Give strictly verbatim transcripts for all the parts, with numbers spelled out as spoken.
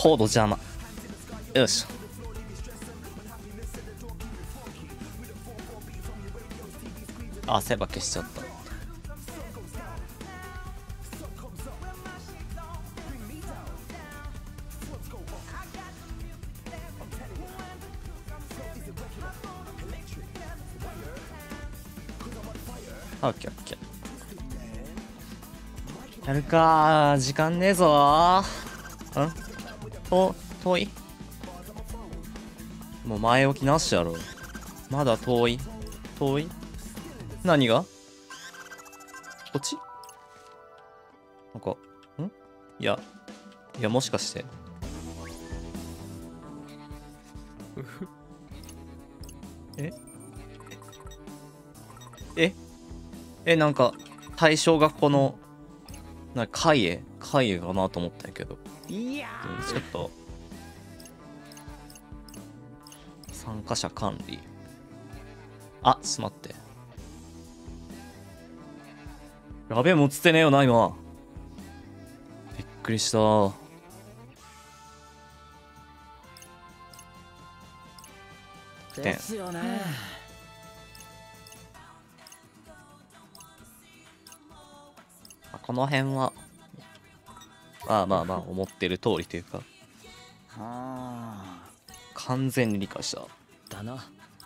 コード邪魔。よし。汗ばけしちゃった。オッケーオッケー。やるかー。時間ねえぞー。んと、遠い。もう前置きなしやろ。まだ遠い。遠い。何がこっちなんか、んいや、いや、もしかして。えええ、なんか、対象がこの、な、海へ海へかなと思ったんやけど。いやちょっと、参加者管理。あ、ちょっと待って。やべえ、もうつってねえよな、今。びっくりした。ですよね。この辺は、まあまあまあ、思ってる通りというか、完全に理解した。だな。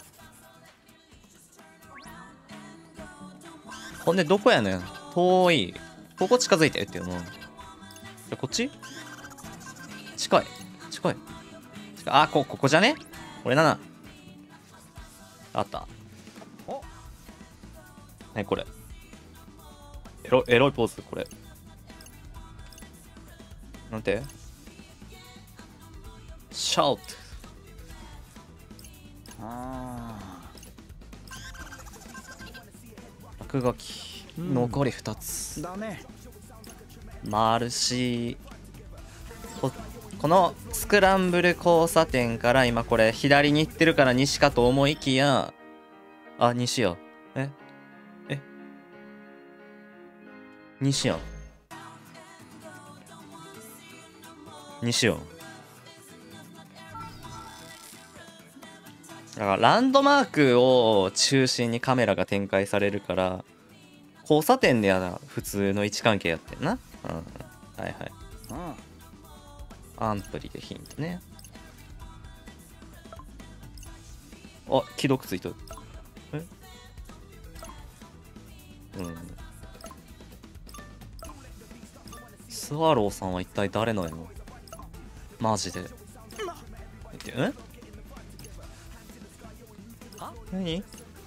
ほんで、どこやねん。遠い。ここ近づいてっていうの。じゃ、こっち近い。近い。近い。あ、こ、ここじゃねこれだな。あった。何これ。エロ、エロいポーズ、これ。なんてシャウト。ああ。落書き。残りふたつ。だね。マルシこ、このスクランブル交差点から今これ左に行ってるから西かと思いきや、あ、西や。ええ西やん。西やん。だからランドマークを中心にカメラが展開されるから交差点では普通の位置関係やってんな。うん、はいはい。アンプリでヒントね。あ、既読ついた。えうんスワローさんは一体誰なのマジで。え何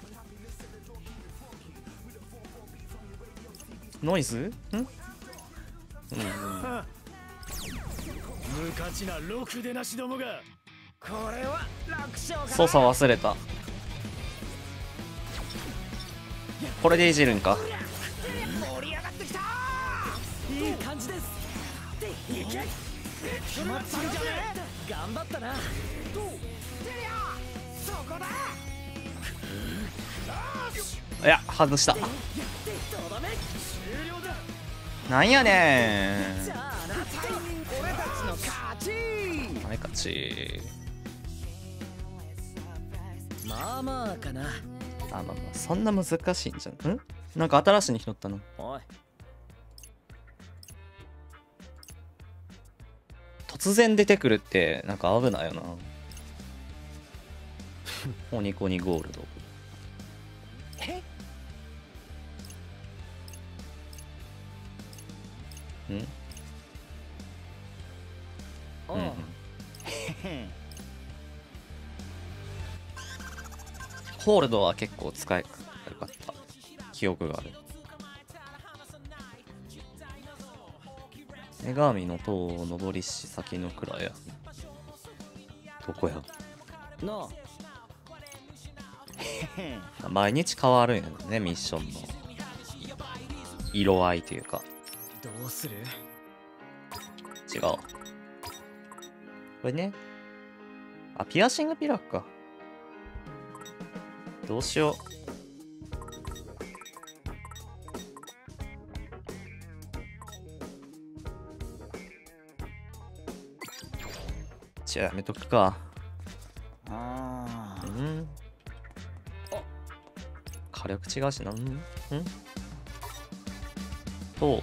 ノイズんうん、無価値なろくでなしどもがこれは楽勝操作忘れた。これでいじるんか。盛り上がってきた。いい感じです。いけ。決まったんじゃね。頑張ったな。そこだ。いや外した。なんやねん。はい勝ち。まあまあかな。あまあまあそんな難しいんじゃん。んなんか新しいに拾ったの。おい突然出てくるってなんか危ないよな。コニコニゴールド。えんうん、うん、ホールドは結構使いよかった記憶がある。女神の塔を登りし先の蔵や。どこやなあ毎日変わるんやねミッションの色合いというか。どうする違うこれね。あピアシングピラフか。どうしよう。 じゃあやめとくか。 ああ。 うん。火力違うしな。うん。うん。と。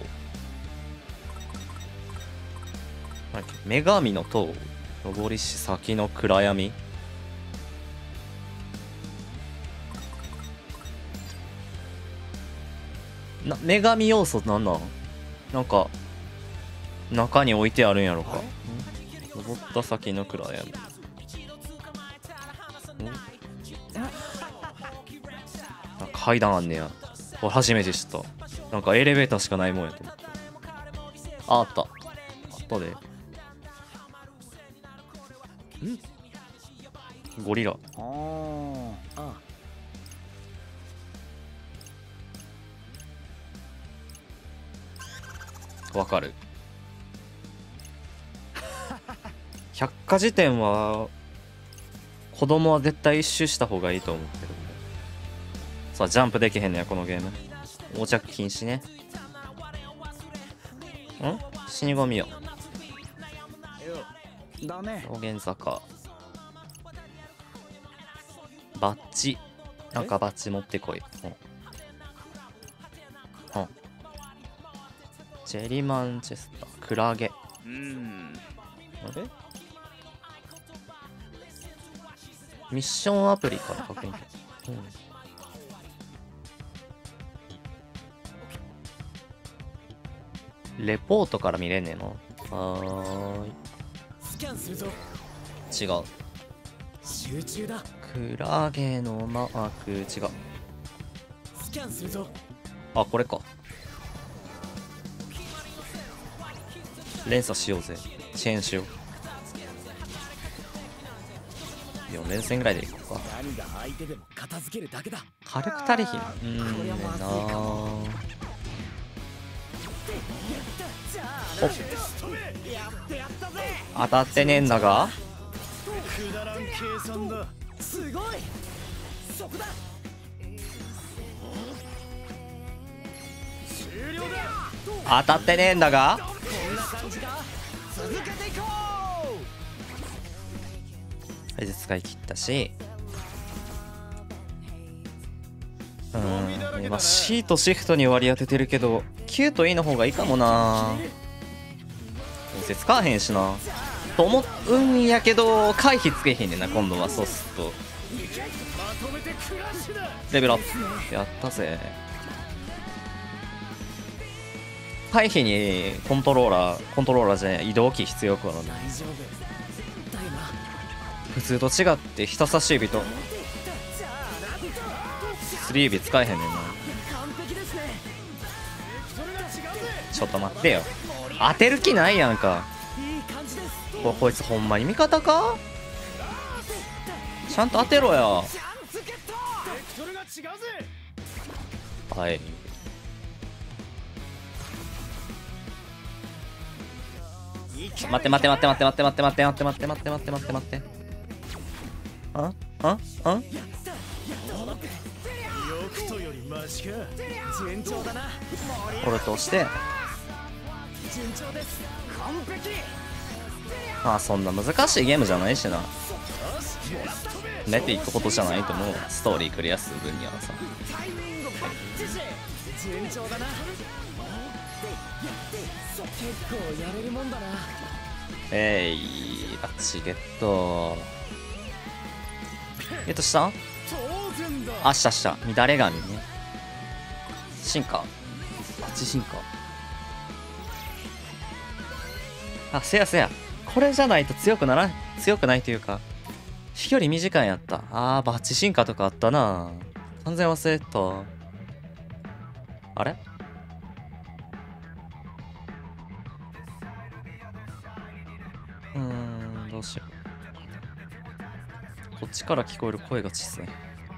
なんだっけ、女神の塔。登りし先の暗闇。な、女神要素なんなん？なんか中に置いてあるんやろか。登った先の暗闇。階段あんねや。俺初めて知った。なんかエレベーターしかないもんやと思って。あ、あった。あったで。ん？ゴリラ。 ああ。 わかる。百科事典は子供は絶対一周した方がいいと思うけど。さあジャンプできへんねやこのゲーム。横着禁止ね。ん？死神よ。 だね。 道玄坂。バッジ。なんかバッジ持ってこい。うん。うん。ジェリマンチェスター。クラゲ。 うん。 あれ？ミッションアプリから確認。うん。レポートから見れんねんの。はーい。 スキャンするぞ。 違う。 集中だ。 クラゲのマーク違う。 スキャンするぞ。 あ、これか。連鎖しようぜ。チェーンしよう。よん連戦ぐらいでいこうか。 何が相手でも片付けるだけだ。 火力足りひん。うーんねんな。お、当たってねえんだが。 くだらん計算だ。すごい。そこだ。終了だ。 当たってねえんだが。 こんな感じか。続けていこあれで使い切ったし。うーん、今 C とシフトに割り当ててるけど Q と E の方がいいかもな。どうせ使わへんしなと思うんやけど回避つけへんねんな今度は。そうするとレベルアップやったぜ。回避にコントローラーコントローラーじゃない移動キー必要かな。普通と違って人差し指と薬指使えへんねんな。ちょっと待ってよ。当てる気ないやんか。ここいつほんまに味方か。ちゃんと当てろや。はい。待って待って待って待って待って待って待って待って待って待って待って待って待って。あああこれとしてまあそんな難しいゲームじゃないしな。寝ていくことじゃないと思う。ストーリークリアする分にはさ。 結構やれるもんだな。 えいバッチゲット。ゲットした？あ、したした。乱れ髪ね。進化。バッチ進化。あ、せやせや。これじゃないと強くなら強くないというか飛距離短いんやった。あーバッチ進化とかあったな。完全忘れた。あれうーん、どうしよう。こっちから聞こえる声が小さい。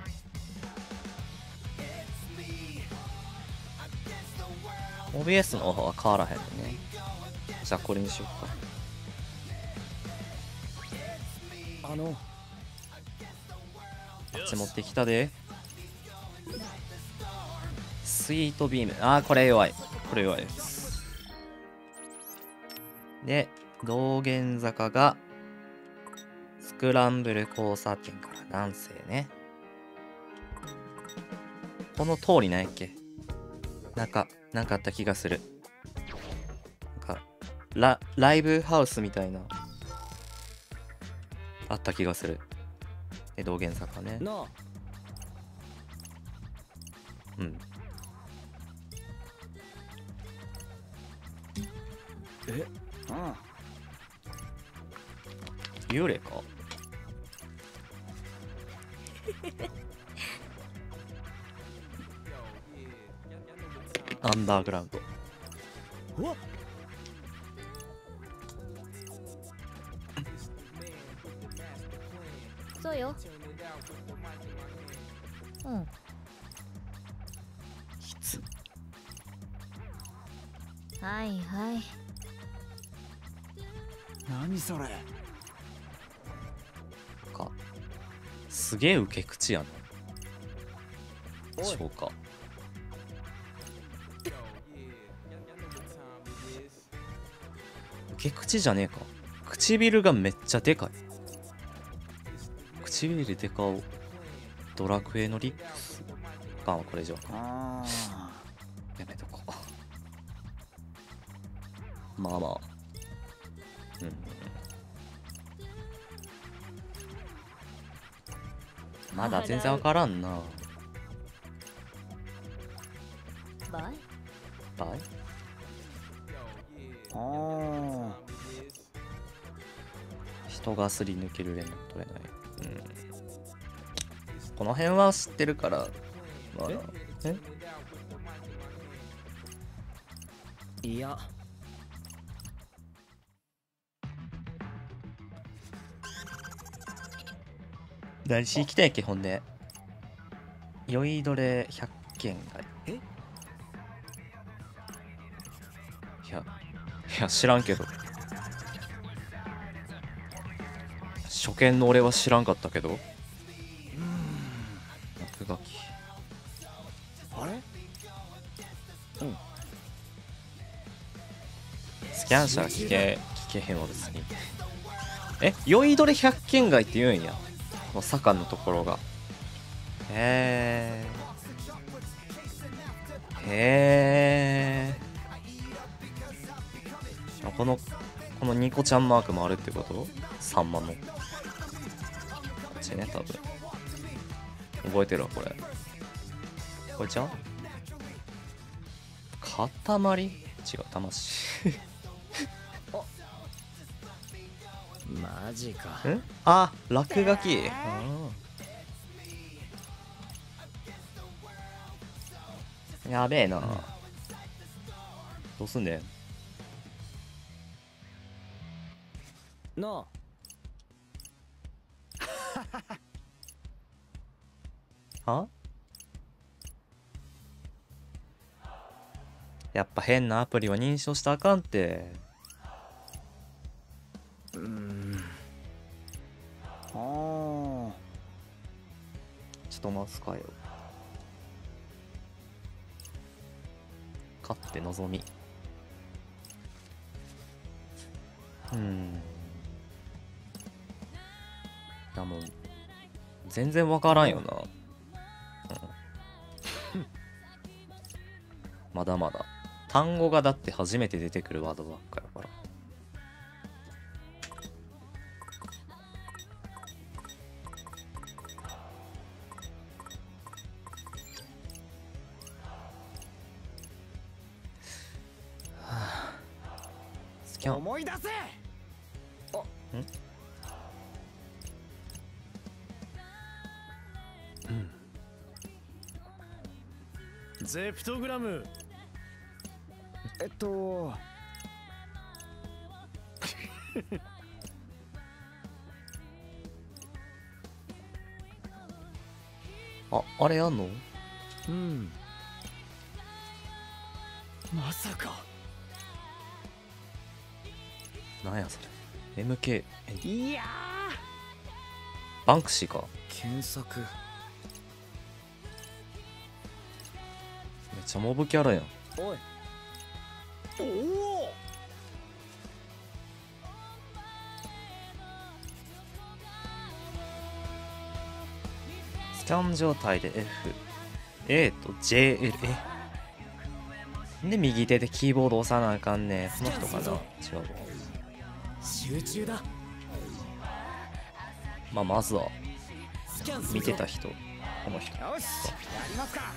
オービーエス の方は変わらへんのね。じゃあこれにしようか。 あのあっち持ってきたで。スイートビーム。あーこれ弱い。これ弱いです。で道玄坂がスクランブル交差点から南西ね。この通りなんやっけ。なんかなんかあった気がする。なんかラライブハウスみたいなあった気がする。え道玄坂ね。 なあ。 うん。 え、ああ。 幽霊か。アンダーグラウンド。 おっ。 そうよ。うん。 きつ。 はいはい。 何それ。 か。すげえ受け口やな。消化。受け口じゃねえか。唇がめっちゃでかい。唇でかお。ドラクエのリップス。ああ、これ以上か。 あやめとこう。まあまあ。うん。まだ全然わからんな。 バイバイあ。ああ。 人がすり抜ける連絡取れない。うん。この辺は知ってるから、まだ。えいや。 何しに来たんやっけ、ほんで。酔いどれひゃっけんが。 え？ いや、いや、知らんけど。初見の俺は知らんかったけど。落書き。 あれ？うん。 スキャンしたら聞け、聞けへんわ、別に。え、酔いどれ百軒街って言うんや。この坂のところが。へえ。へえ。この、このニコちゃんマークもあるってこと？サンマの。こっちね、多分。覚えてるわ、これ。これちゃん？塊？違う、魂。 マジか。 ん？あ、落書き。やべえな。うん、どうすんねん。なあ。は？やっぱ変なアプリは認証したらあかんって。 うーん。ああ。 ちょっとマウス変えよう。勝って望み。うん。いやもう全然わからんよな。うん、まだまだ単語がだって初めて出てくるワードばっかやから。スキャン。 思い出せ。あ、 ん？ うん。ゼプトグラム。えっと。 あ、あれやんの？ うん。まさか。 なんやそれ。エムケー。 いやー。バンクシーか。 検索。 めっちゃモブキャラやん。 おい。おお。 キャン状態で F A と ジェーエル えで右手でキーボード押さなあかんね。その人かな。違う。 集中だ。 まあまずは見てた人、この人。 よし、やりますか。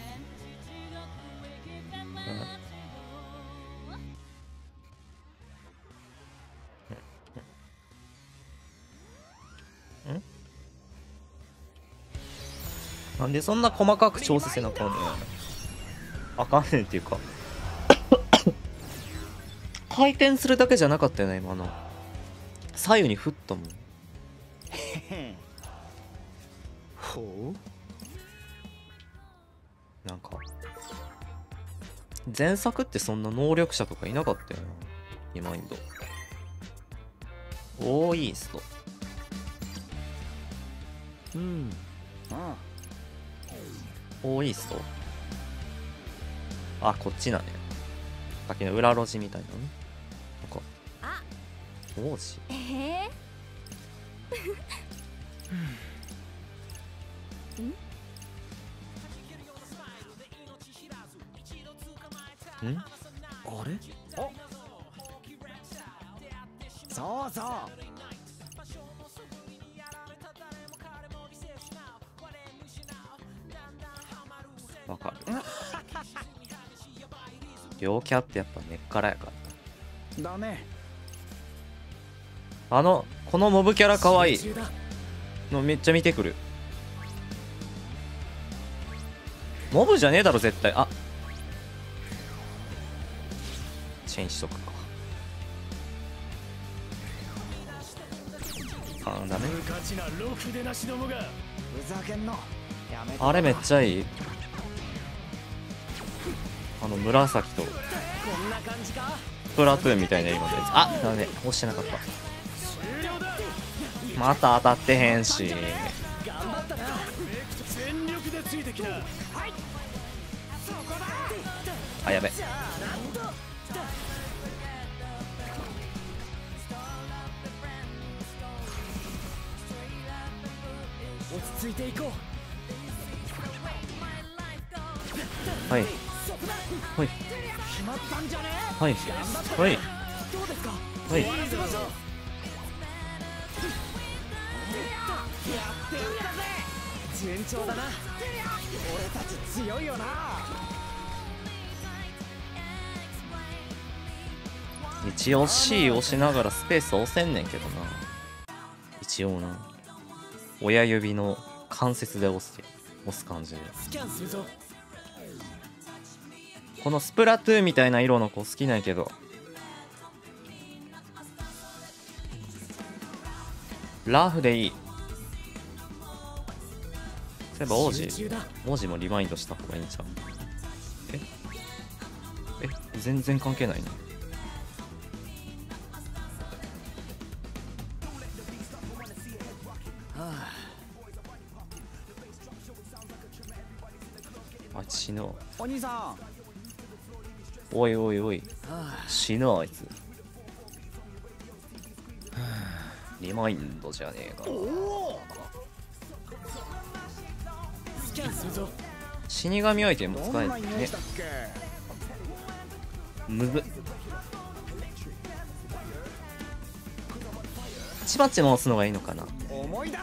うん。ん？なんでそんな細かく調整せなあかんねん。あかんねんっていうか回転するだけじゃなかったよね今の。左右に振ったもん。 ほうなんか前作ってそんな能力者とかいなかったよな。リマインドオーイースト。 うんあオーイースト。あ、こっちなんや。さっきの裏路地みたいなね。なんかあ王子。 えーん？ あれ？あ、そうそう。 わかる。陽キャってやっぱ根っからやからだね。 あのこのモブキャラかわいいのめっちゃ見てくる。モブじゃねえだろ絶対。あチェンジしとくか。あダメ。あれめっちゃいい。あの紫とスプラトゥーンみたいな色のやつ。あダメ押してなかった。また当たってへんし。あやべ。 落ち着いていこう。 はいはい決まったんじゃね？ はいはいどうですか？ はい。 やってんだぜ。順調だな。俺たち強いよな。 一応 C 押しながらスペース押せんねんけどな。一応な親指の関節で押す押す感じで。 スキャンするぞ。 このスプラトゥーンみたいな色の子好きなんやけど、ラフでいい。そういえば王子王子もリマインドした方がいいんちゃう？ええ全然関係ないね。あ死ぬ。 お兄さん。 おいおいおい死ぬあいつ。リマインドじゃねえか。死神アイテムも使えるね。むずっ。チバチバ押すのがいいのかな。なんか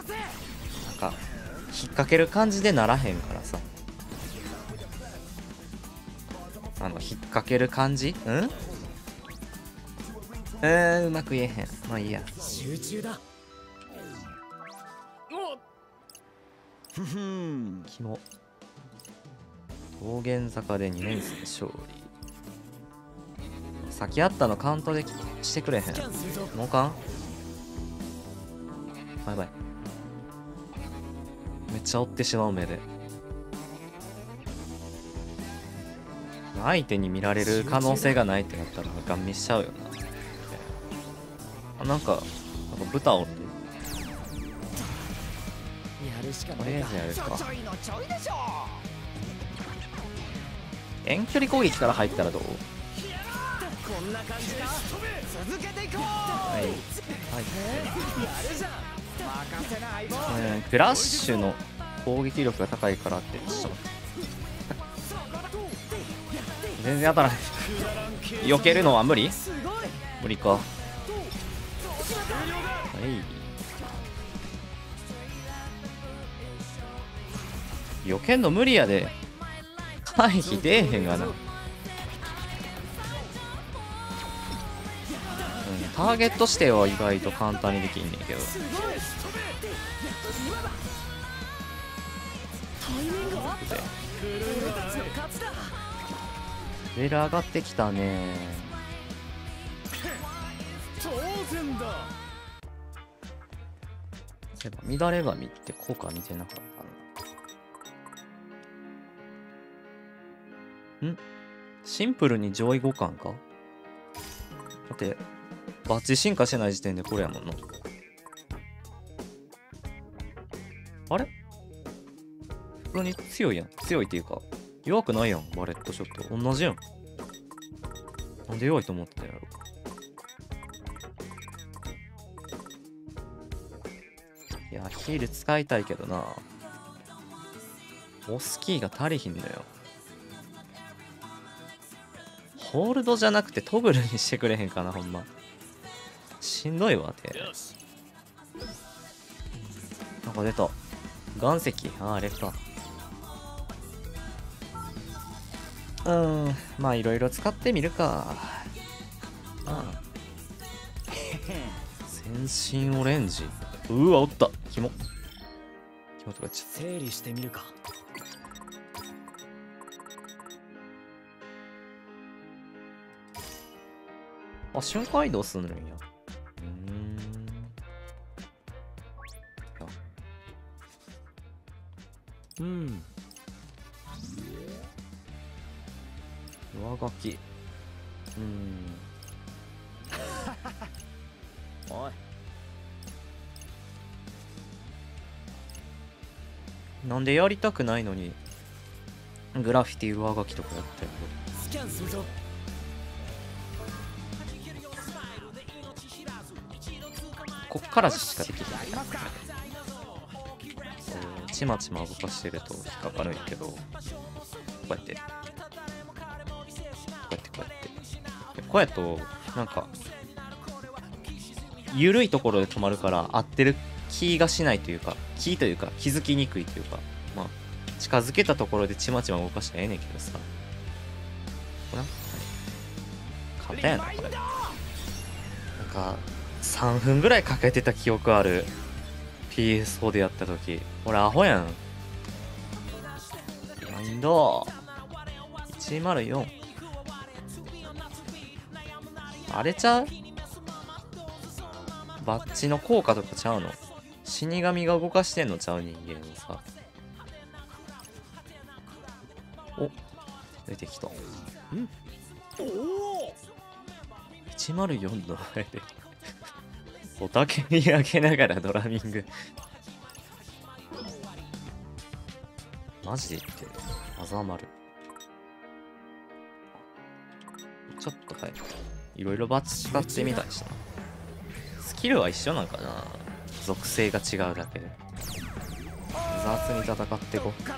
引っ掛ける感じでならへんからさ。あの引っ掛ける感じ。うんえー、うまく言えへん。まあいいや。 集中だ。ふふん。 キモ。道玄坂でにねん生勝利。先あったのカウントでしてくれへん。もうかんバイバイ。めっちゃ追ってしまう目で。相手に見られる可能性がないってなったらガン見しちゃうよな。あなんかなんか豚おる。とりあえずやるか。遠距離攻撃から入ったらどう？ こんな感じか。続けていこう。 はいはい。 やるじゃん。任せな相棒。 うんクラッシュの攻撃力が高いからってちょっと待って全然当たらない避けるのは無理無理か。はい避けんの無理やで回避出えへんがな、うん、ターゲットしては意外と簡単にできんねんけどレベル上がってきたね。そういえば乱れ髪って効果見てなかったな。んシンプルに上位互換か。だってバッチ進化してない時点でこれやもんな。あれ普通に強いやん。強いっていうか弱くないやん。バレットショット同じやん。なんで弱いと思ってたやろ。いやヒール使いたいけどな。オスキーが足りひんのよ。ホールドじゃなくてトグルにしてくれへんかな。ほんましんどいわって。なんか出た岩石。あああれか。うーんまあいろいろ使ってみるか。ああ全身オレンジ。うわおったキモキモとかちょっと整理してみるか。 あ瞬間移動するんや。うーんうん上書き。うーんおいなんでやりたくないのにグラフィティ上書きとかやってんの。 スキャンするぞ。 こっからしかできない。ちまちま動かしてると引っかかるんやけど、こうやってこうやってこうやってこうやとなんか緩いところで止まるから合ってる気がしないというか、気というか気づきにくいというか、まあ近づけたところでちまちま動かしたらええねんけどさ、これ簡単やなこれ。なんかさんぷんぐらいかけてた記憶ある。 ピーエスフォー でやった時俺アホやん。マインドいちまるよんあれちゃうバッジの効果とかちゃうの。死神が動かしてんのちゃう人間をさ。お出てきた。んおおいちまるよんの前でおたけび上げながらドラミングマジで言ってる。あざまるちょっとはいいろいろバッチ使ってみたりした。スキルは一緒なんかな。属性が違うだけで雑に戦ってこう。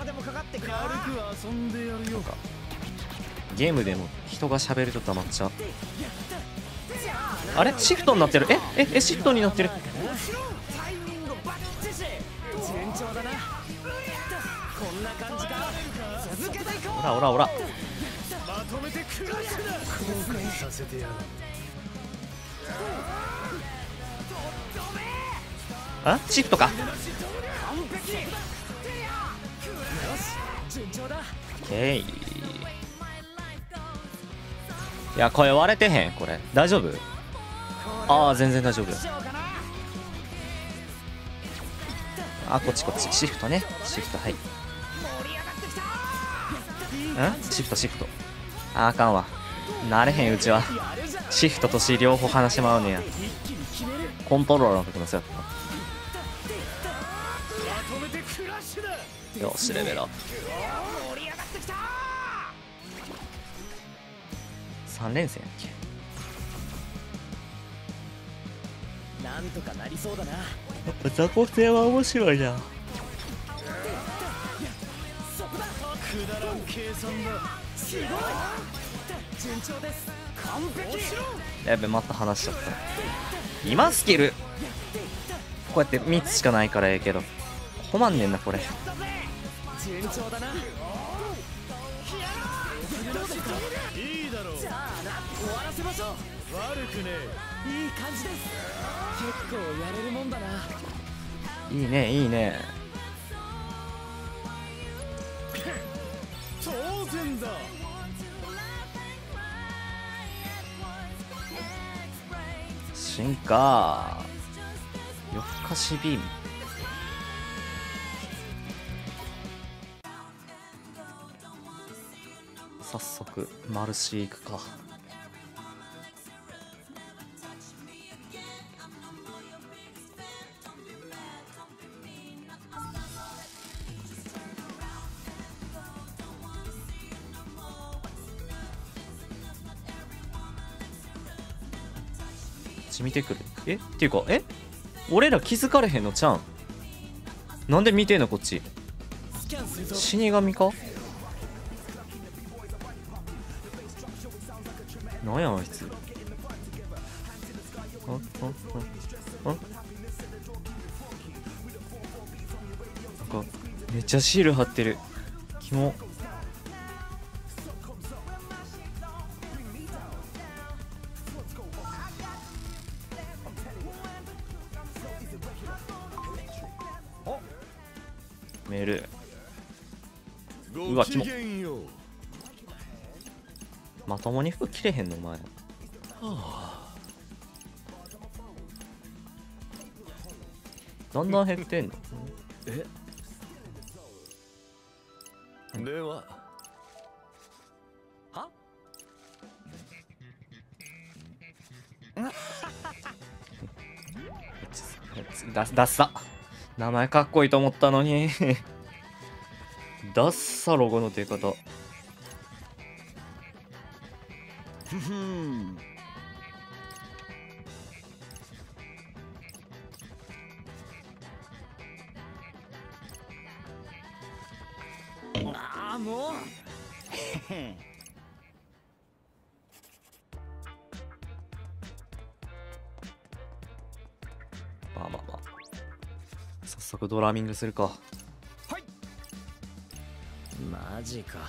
なんかゲームでも人が喋ると黙っちゃう。あれシフトになってる。えええシフトになってる。ほらほらほらあシフトか。オッケー。いや声割れてへんこれ大丈夫。ああ全然大丈夫。あこっちこっちシフトねシフトはい。んシフトシフトああかんわ慣れへんうちはシフトと C 両方話しまうねや。コントローラーの時もそうやった。よしレベルアップさん連戦やっけ。 なんとかなりそうだな。 雑魚性は面白いな。 くだらん計算だ。すごい。順調です。完璧。 やべ、また話しちゃった。今スキルこうやってみっつしかないからええけど困んねんなこれ。 順調だな。いいだろう。じゃあな、終わらせましょう。悪くねえ。いい感じです。結構やれるもんだな。 いいねいいね。 当然だ。 進化夜更かしビーム。早速マルシー行くか。見てくる。えっていうか、え俺ら気づかれへんのちゃうん？なんで見てんのこっち。死神か？なんやあいつ。ああああなんかめっちゃシール貼ってる。キモ。メール。うわキモ。まともに服着れへんのお前。はあ、だんだん減ってんの。 えでははだダッサ。名前かっこいいと思ったのにダッサロゴの出方。 ふふん。ああもうまあまあまあ早速ドラミングするか。はい。 マジか。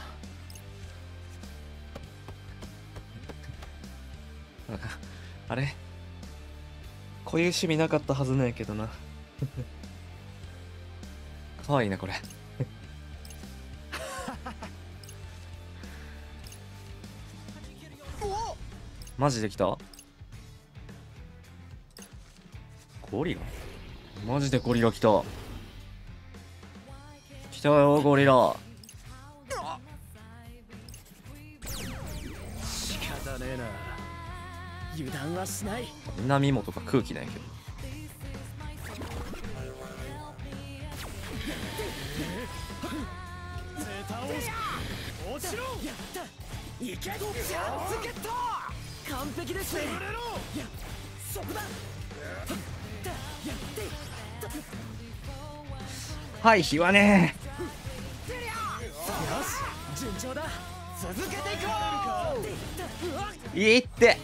あれこういう趣味なかったはずなんやけどなかわいいなこれマジで来た。ゴリラマジでゴリラ来た。来たよゴリラ。 仕方ねえな。油断はしない。 南もとか空気なんやけど。 落ちろ。やった。いけ。チャンスゲット。完璧ですね。いや、そこだ。 はい日はね。 よし順調だ。続けていこう。いいって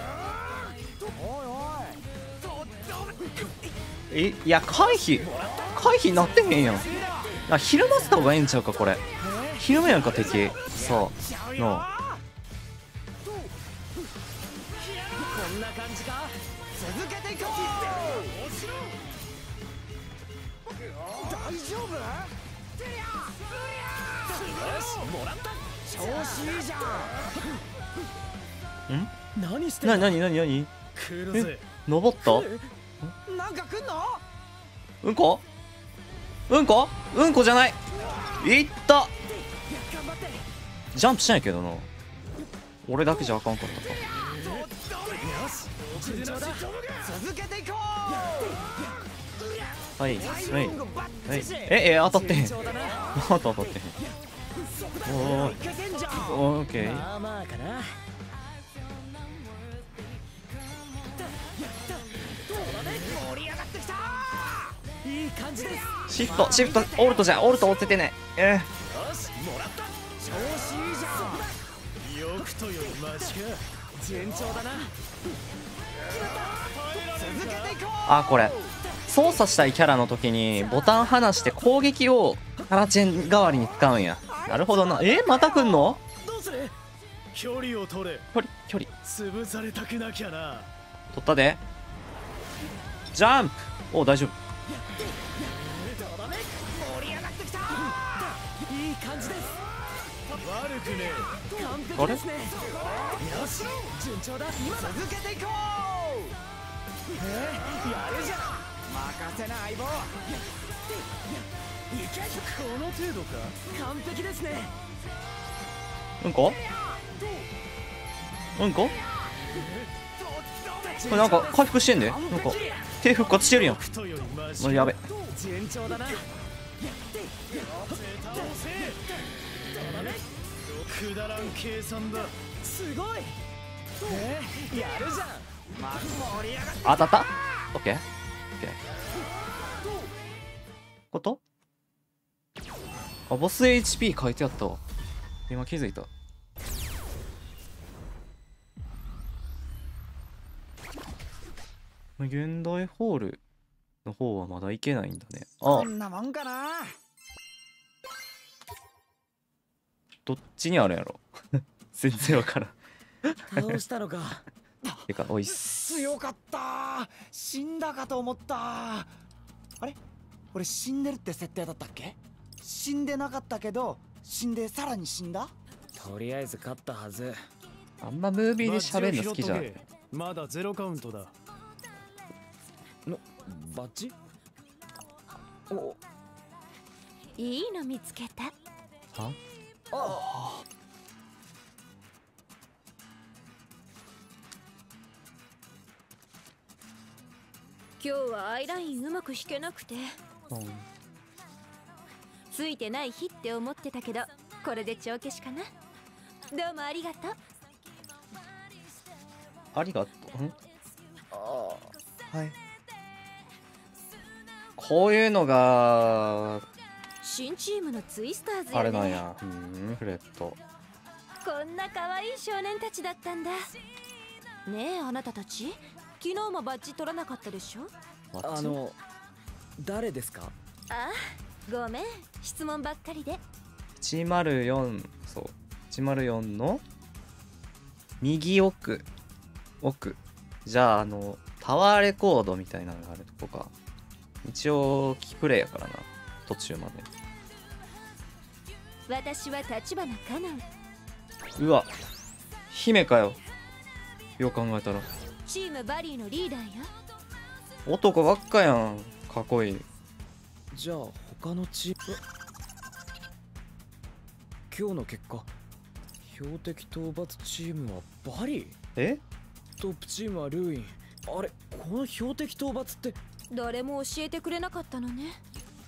え。いや回避回避なってへんやん。あ昼間した方がええんちゃうかこれ。昼間やんか敵。さあなあこんな感じか。続けていこう。大丈夫？よしもらった。調子いいじゃん。ん？何してんの？ なになになになに？え登った？ なんか来んの？ うんこ？うんこ？うんこじゃない。いった。ジャンプしないけどな。俺だけじゃあかんかったか。 続けていこう。はいはいはい。ええ当たってへん。また当たってへん。おーオーケー。 まあまあかな。盛り上がってきた。いい感じです。 シフトシフトオルトじゃオルト落ちててね。えー、 よしもらった。 子いいじゃん。よくとよりマシか。順調だな。続けていこう。 あ、これ操作したいキャラの時にボタン離して攻撃をキャラチェン代わりに使うんや。なるほどな。えまた来んの？ どうする？距離を取れ。 距離距離潰されたくなきゃな。 取ったで。ジャンプ。お大丈夫。 盛り上がってきた。いい感じです。悪くねえ。完璧ですね。よし、順調だ。今続けていこう。えー、やるじゃん。任せな相棒。いけ。この程度か。完璧ですね。 うんこうんここれなんか回復してんで。なんか手復活してるやん。もうやべ。 順調だな。くだらん計算だ。すごい。えー、やるじゃん。まあ、盛り上がってきた。 当たった。オッケーオッケー。ことあ、ボス エイチピー 書いてあったわ。今気づいた。現代ホールの方はまだいけないんだね。あ、 こんなもんかな。 どっちにあるんやろ全然わからん倒したのか。 てかおいっす。 強かった。死んだかと思った。あれ、俺死んでるって設定だったっけ？死んでなかったけど死んでさらに死んだ。とりあえず勝ったはず。 あんまムービーで喋るの好きじゃん。 まだゼロカウントだ。のバッジ？お、 いいの見つけた。 はあ、 今日はアイラインうまく引けなくてうんついてない日って思ってたけど、これで帳消しかな。どうもありがとう。 ありがとう。んあ、はい。 こういうのが新チームのツイスターズやね。 あれなんや。うんフレット。 こんな可愛い少年たちだったんだ。ねえあなたたち、昨日もバッジ取らなかったでしょ。 あの誰ですか？ ああごめん、質問ばっかりで。 いちまるよん、そういちまるよんの右奥奥じゃあ、あのタワーレコードみたいなのがあるとこか。一応キープレイやからな、途中まで。 私は立花カノン。 うわ姫かよ。よう考えたらチームバリーのリーダーよ。 男ばっかやん。かっこいい。 じゃあ他のチーム、今日の結果、標的討伐チームはバリー、 えトップチームはルーイン。あれ、この標的討伐って誰も教えてくれなかったのね。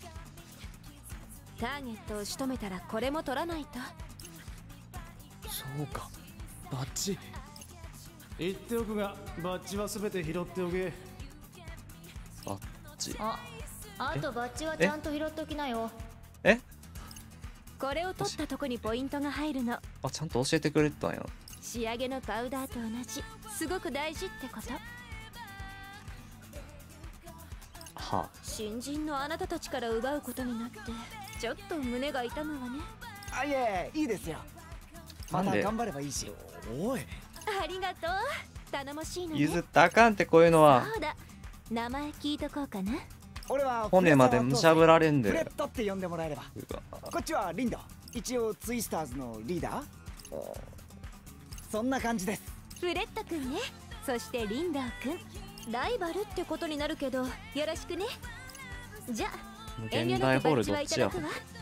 ターゲットを仕留めたらこれも取らないと。 そうか、バッジ。言っておくが、バッジは全て拾っておけ。 バッジ。 あ、あとバッジはちゃんと拾っておきなよ。 えこれを取ったとこにポイントが入るの。 あ、ちゃんと教えてくれてたんや。 仕上げのパウダーと同じ、すごく大事ってこと。 はあ、 新人のあなたたちから奪うことになってちょっと胸が痛むわね。 あ、いえ、いいですよ。また頑張ればいいし。おい、 ありがとう、頼もしいのね。 譲ったらあかんって、こういうのは。 そうだ、名前聞いとこうかな。 俺は骨までむしゃぶられんフレで。 ットって呼んでもらえれば。 うわこっちはリンド、一応ツイスターズのリーダー。そんな感じです。 フレットくんね。そしてリンダーくん、ライバルってことになるけどよろしくね。じゃあ遠慮現代ホーなくバッジルどっちや。 はいただくわ。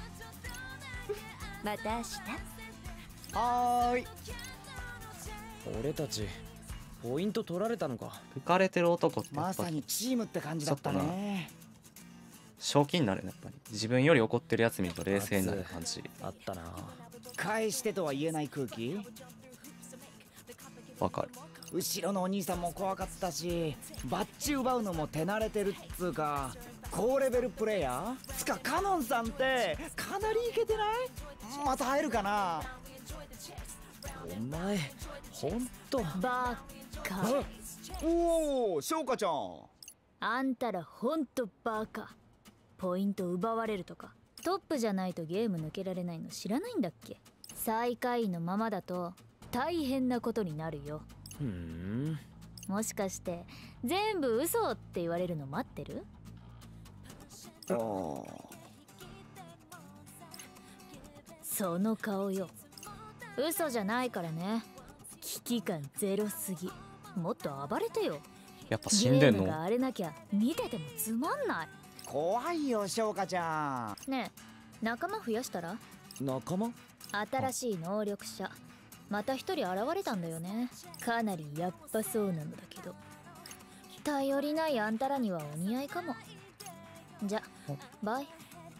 また明日。 はーい。俺たちポイント取られたのか。 浮かれてる男ってやまっぱさにチームって感じだったね。 正気になるね。やっぱり自分より怒ってるやつ見ると冷静になる感じ。 あったな。返してとは言えない空気。 わかる。 後ろのお兄さんも怖かったし、バッジ奪うのも手慣れてるっつうか、 高レベルプレイヤーつかカノンさんってかなりイケてない？また会えるかな？お前ほんとバカ。 おお、翔香ちゃん。 あんたらほんとバカ。ポイント奪われるとか、トップじゃないとゲーム抜けられないの知らないんだっけ？最下位のままだと大変なことになるよ。 ふん。 もしかして全部嘘って言われるの待ってる？ ああ。 その顔よ。嘘じゃないからね。危機感ゼロすぎ。もっと暴れてよ。 やっぱ死んでんゲームの？ が荒れなきゃ見ててもつまんない。 怖いよ翔香ちゃん。 ねえ、仲間増やしたら？ 仲間？ 新しい能力者また一人現れたんだよね。かなりやっぱそうなのだけど、頼りないあんたらにはお似合いかも。じゃバイ。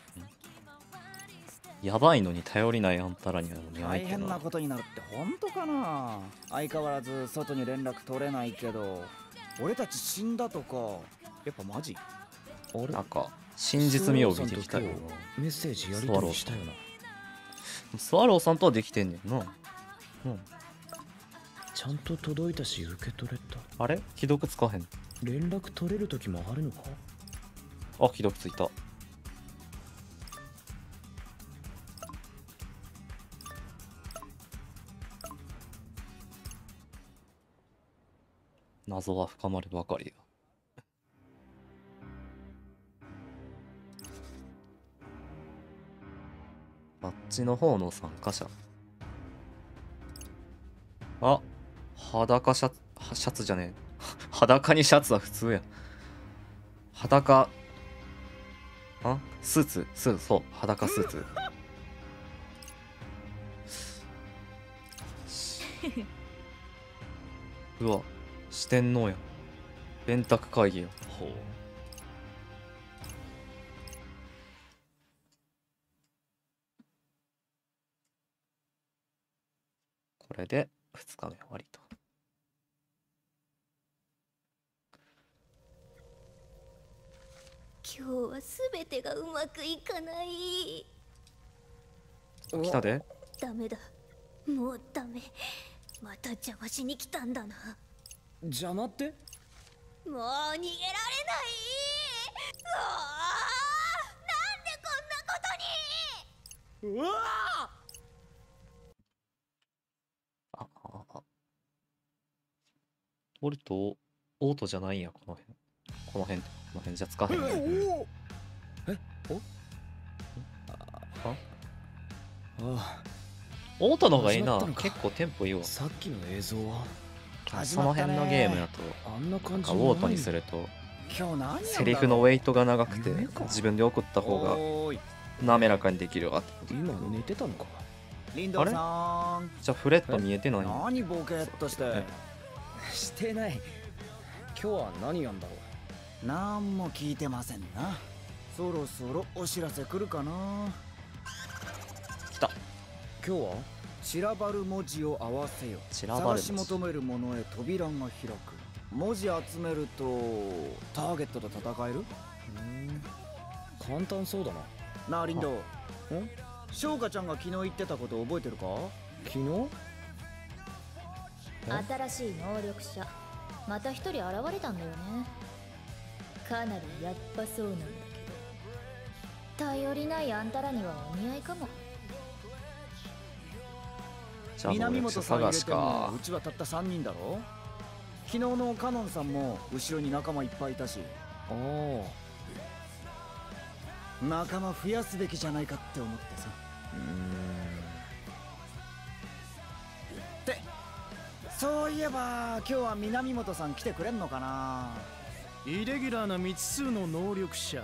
やばいのに頼りないあんたらにはお似合い大って変なことになるって本当かな。相変わらず外に連絡取れないけど、俺たち死んだとかやっぱマジ？ あれなんか真実味を帯びてきたよな。 メッセージやり取りしたよな。 スワローさんとはできてんねんな。うん。 ちゃんと届いたし受け取れた。 あれ既読つかへん。 連絡取れる時もあるのか？ あ、既読ついた。謎は深まるばかりや。あっちの方の参加者。あ、裸シャツ、はシャツじゃねえ。裸にシャツは普通や。裸、あスーツ、スーツ、そう、裸スーツ。うわ、四天王や。電卓会議や。ほう。これでふつかめ終わりと。 今日は全てがうまくいかない。 来たで。 ダメだ、もうダメ。また邪魔しに来たんだな。 邪魔って？ もう逃げられない。うわー、なんでこんなことに。 うわあああ。オルト、オートじゃないんや、この辺。この辺、この辺じゃつかへんね。 おえおああオートの方がいいな始まったの。か結構テンポいいわ。 さっきの映像はその辺のゲームだと、 あんな感じなんかオートにすると、 今日何セリフのウェイトが長くて、 夢か自分で送った方がおーい滑らかにできるわって。 今寝てたのか？ リンドウさん。 じゃあフレット見えてないの？ 何ボケっとしてえ。 してない。今日は何やんだろう。 何も聞いてませんな。そろそろお知らせ来るかな。 来た。 今日は散らばる文字を合わせよ。 散らばる文字探し求めるものへ扉が開く。文字集めるとターゲットと戦える。 うん簡単そうだな。 なあリンドウ、 ん翔香ちゃんが昨日言ってたこと覚えてるか？ 昨日新しい能力者また一人現れたんだよね。かなりやっぱそうなんだけど、頼りないあんたらにはお似合いかも。 じゃあ能南力者本さん入れ探してかも。うちはたったさんにんだろ。昨日のカノンさんも後ろに仲間いっぱいいたし、 ああ仲間増やすべきじゃないかって思ってさ。 うーんってそういえば今日は南本さん来てくれんのかな。 イレギュラーな未知数の能力者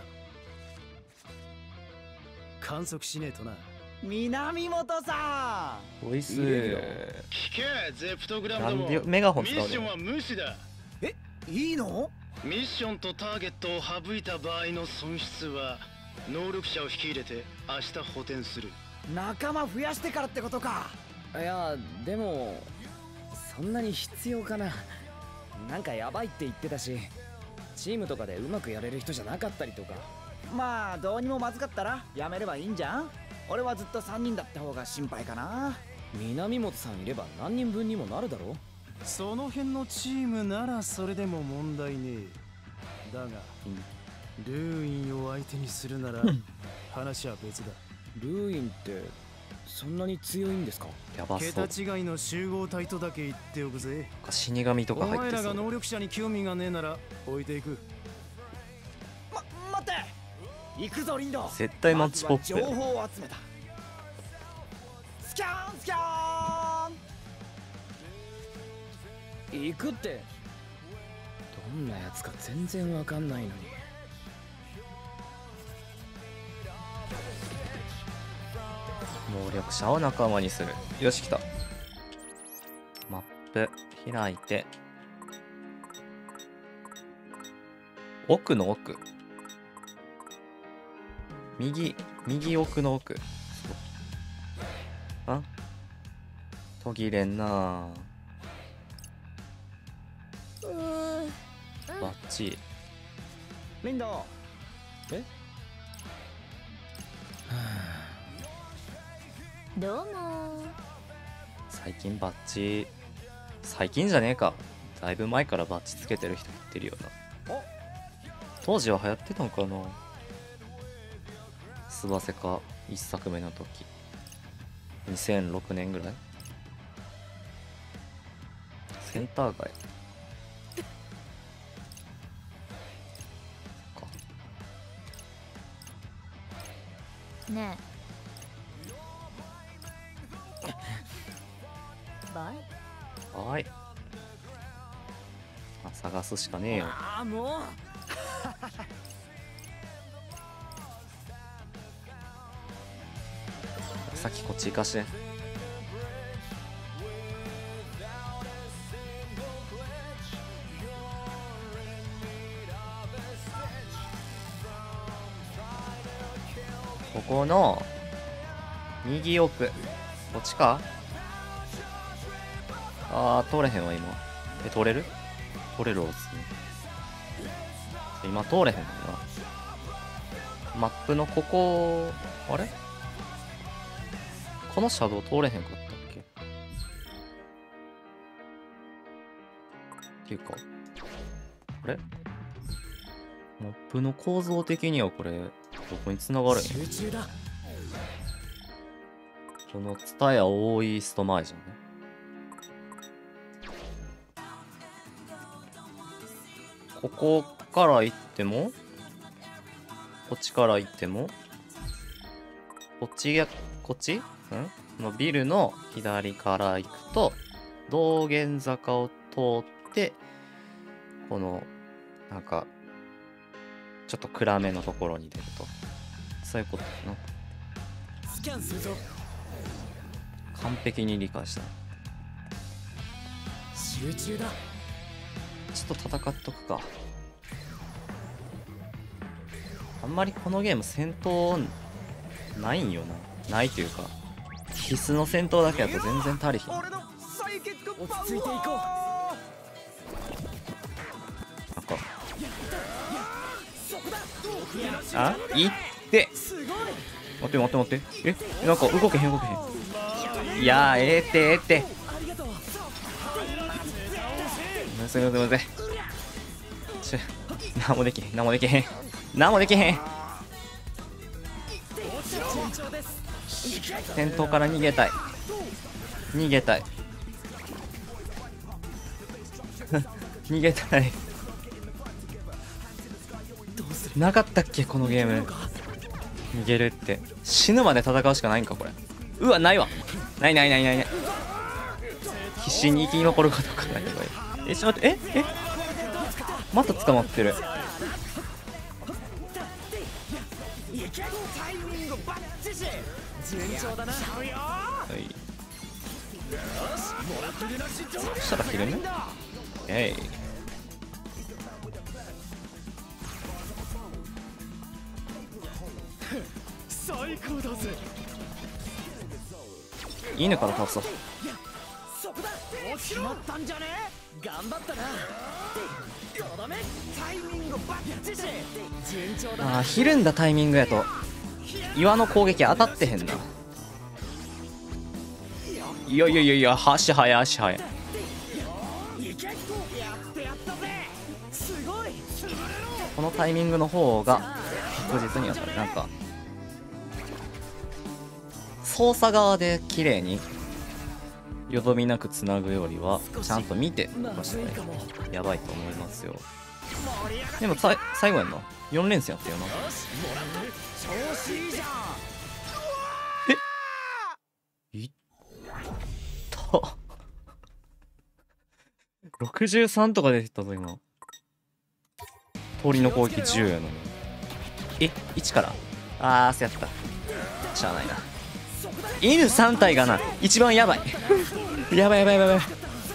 観測しねえとな。 南本さおいっすいいよー。 聞けゼプトグラムなども。 んでメガホンミ使うの？ ッションは無視だ。 ん、いいの？ ミッションとターゲットを省いた場合の損失は能力者を引き入れて明日補填する。 仲間増やしてからってことか。 いやでもそんなに必要かな。なんかやばいって言ってたし、チームとかでうまくやれる人じゃなかったりとか。 まあどうにもまずかったらやめればいいんじゃん。俺はずっとさんにんだった方が心配かな。 南本さんいれば何人分にもなるだろ。 その辺のチームならそれでも問題ねえ。だが、ルーインを相手にするなら話は別だ。 ルーインってそんなに強いんですか？ やばそう。 桁違いの集合体とだけ言っておくぜ。 死神とかお前ら入ってそう。 が能力者に興味がねえなら置いていく。 ま、待って。行くぞリンド。 絶対マッチポップまずは情報を集めた。スキャーンスキャーン。 行くって。どんなやつか全然わかんないのに。 能力者を仲間にする。よし、来た。マップ開いて、奥の奥、右右奥の奥。あ、途切れんな。バッチリ。 リンド。 え？ どうも。 最近バッチ、最近じゃねえか、だいぶ前からバッチつけてる人言ってるよな。当時は流行ってたんかな。スバセカいっさくめの時、にせんろくねんぐらい。センター街か。 ねえ。バイ。 はい。あ、探すしかねえよ。 ああもう。 さっきこっち行かして。ここの右奥、こっちか。あー、通れへんわ今。え、通れる？通れるわ普通に。今通れへんのな。マップのここ、あれ？この車道通れへんかったっけ？っていうか、あれ？マップの構造的にはこれどこに繋がるんや？ 集中だ。 このツタヤ大イースト前じゃんね。ここから行っても、こっちから行っても、こっちや、こっち？ん？このビルの左から行くと、道玄坂を通って、この、なんか、ちょっと暗めのところに出ると。そういうことかな。 スキャンするぞ。 完璧に理解した。 集中だ。 ちょっと戦っとくか。あんまりこのゲーム戦闘ないんよな。ないというか、必須の戦闘だけだと全然足りひん。 俺のサイキックパワー。落ち着いていこう。 なんか、あ、いって待って待って待って。え、なんか動けへん動けへん。いやー、ええってええって。すいませんすいません。ちょ、なんもできへんなんもできへんなんもできへん。戦闘から逃げたい逃げたい逃げたい。なかったっけこのゲーム。逃げるって死ぬまで戦うしかないんかこれ。うわ、ないわ。ないないないないない。必死に生き残ることかない。え、ちょっと待って、ええまた捕まってる。はい。そしたら切るね。えい。 最高だぜ。 犬から倒そう。 そこだ。決まったんじゃね？頑張ったな。 ああ、ひるんだタイミングやと岩の攻撃当たってへんな。いやいやいやいや、足早い足早い。このタイミングの方が確実に当たる。なんか操作側で綺麗によどみなくつなぐよりはちゃんと見てましたね。やばいと思いますよ。でもさ最後やんな。よん連戦やったよな。えいったろくじゅうさんとか出てたぞ今。通りの攻撃じゅうやのに。えいちから。あーそうやった。しゃあないな。犬さん体がな一番やばいやばいやばいやばいやばい。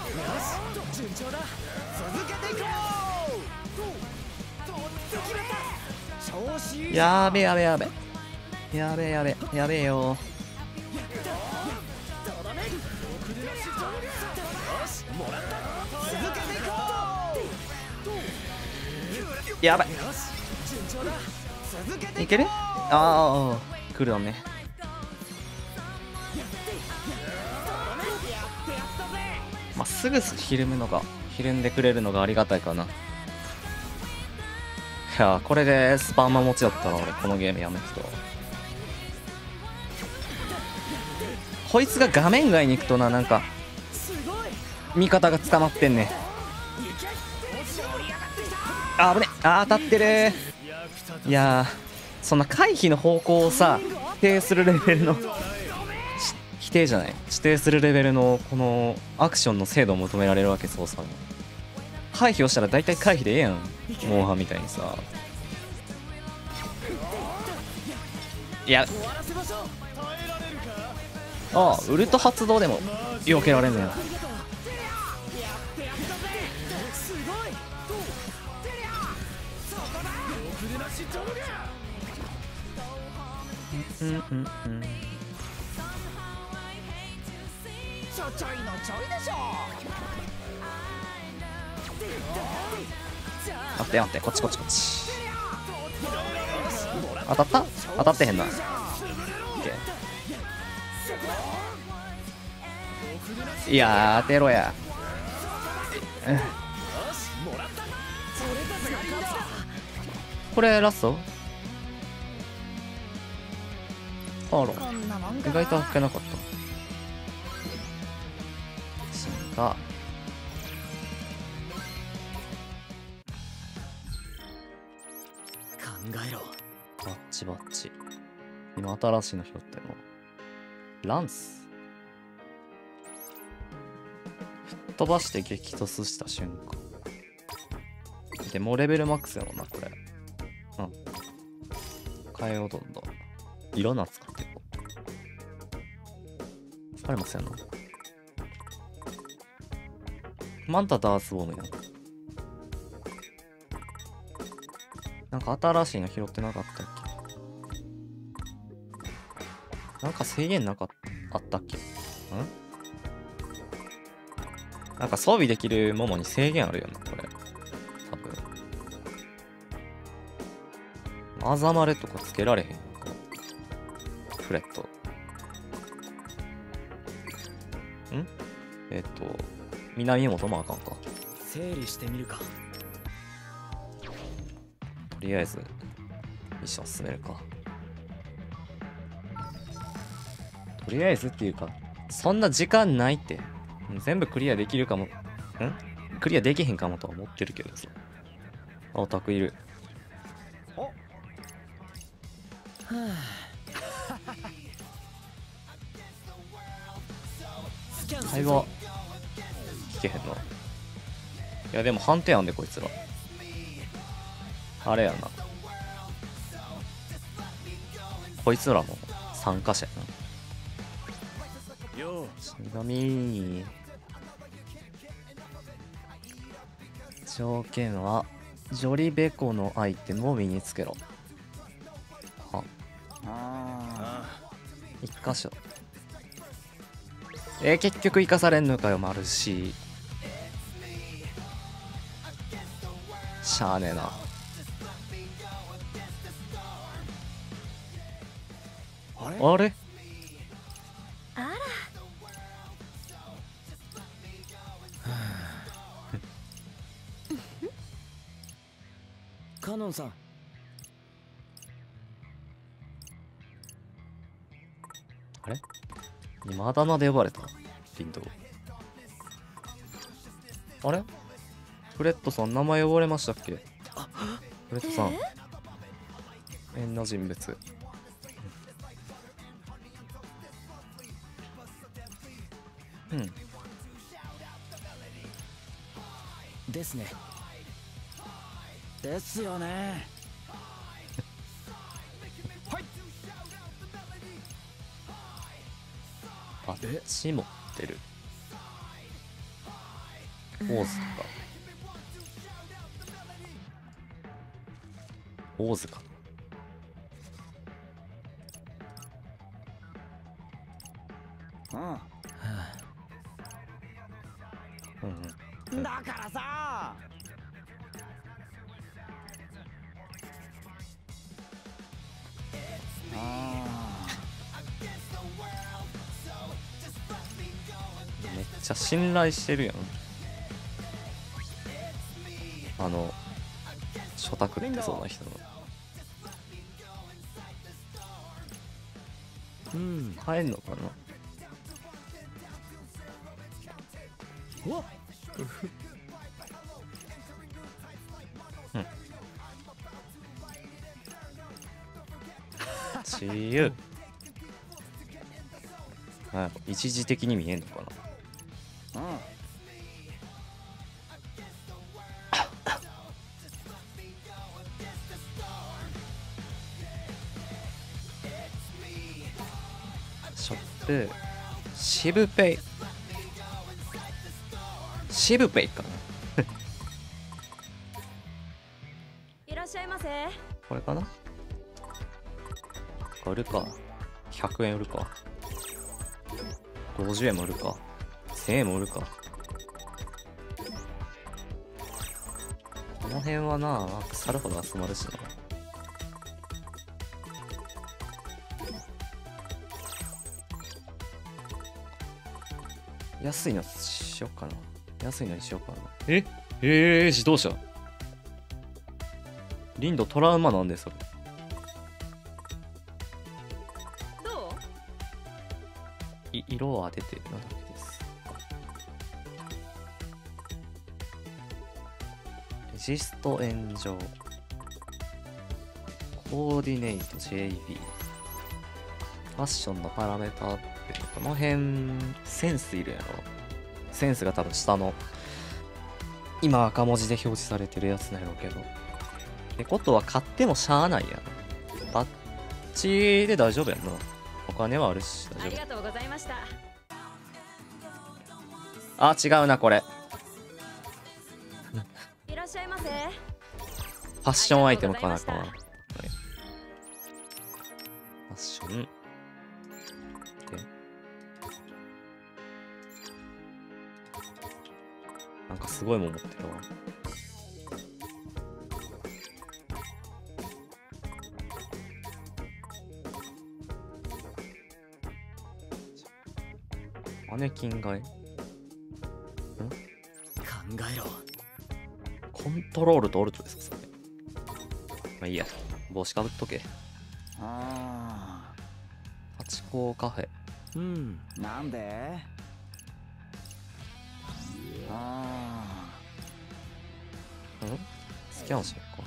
やべやべやべやべやべやべよ。やばい。いける？ああ来るだね。まあ、すぐひるむのがひるんでくれるのがありがたいかな。いやこれでスパーマ持ちだったら俺このゲームやめてたわ。こいつが画面外に行くとな、なんか味方が捕まってんね。あ危ねあ当たってる。いやそんな回避の方向をさ否定するレベルの否定じゃない指定するレベルのこのアクションの精度を求められるわけ。操作に回避をしたら大体回避でええやん、モンハンみたいにさ。いやああウルト発動でも避けられんねや。うんうんうんちょちょいのちょいでしょ。 待って待ってこっちこっちこっち。当たった当たってへんな。オッケー。いやー当てろや。これラストあら意外と開けなかった。進化考えろ。 バッチバッチ。今新しいの拾ってんのランス。吹っ飛ばして激突した瞬間でもうレベルマックスやもんなこれ。うん変えようどんどん色な使っていこう。あれもそうやな。マンタダースボームやん。なんか新しいの拾ってなかったっけ。なんか制限なかったあったっけ。んなんか装備できるものに制限あるよなこれ多分。あざまれとかつけられへん。フレットんえっと南本もあかんか。 整理してみるか。 とりあえずミッション進めるか。とりあえずっていうかそんな時間ないって。全部クリアできるかもんクリアできへんかもとは思ってるけどさ。あオタクいる。会話聞けへんな。いやでも判定案でこいつらあれやな。こいつらも参加者やな。死神条件はジョリベコのアイテムを身につけろ。は一箇所。えー、結局生かされんのかよマルシー。 しゃあねえな。 あれあれあらカノンさん、 あれ今あだ名で呼ばれたリンドウ。あれフレットさん名前呼ばれましたっけ？フレットさん変な人物。うんですね。ですよね。 バッチ持ってる。ポーズか。ポーズか。 うん。 うんうん。 だからさ。 めっちゃ信頼してるやん。あの初択ってそうな人の。うん入んのかな。 おっ自由。あ、一時的に見えんのかな。 うん。 ショップシブペイシブペイかな。 いらっしゃいませ。 これかな。売るか。ひゃくえん売るか。ごじゅうえんも売るか。せんえんも売るか。この辺はな、腐るほど集まるしな。安いのしよっかな。安いのにしようかな。ええー、自動車。リンドトラウマなんでそれ。 どう？ い色を当ててるなだけです。レジスト炎上。コーディネイト ジェイビー。ファッションのパラメータってこの辺センスいるやろ。センスが多分下の今赤文字で表示されてるやつなんやろうけど。ってことは買ってもしゃあないやな。バッチで大丈夫やんな。お金はあるし大丈夫。 ありがとうございました。 あ、違うなこれ。 いらっしゃいませ。 ファッションアイテムかなかな。はい、ファッションでなんかすごいもん持ってるわ。マネキン買い。ん？ 考えろ。 コントロールとオルトですかそれ。まあいいや。帽子かぶっとけ。 あハチ公カフェ。 ーうんなんで。あん？スキャンしようか。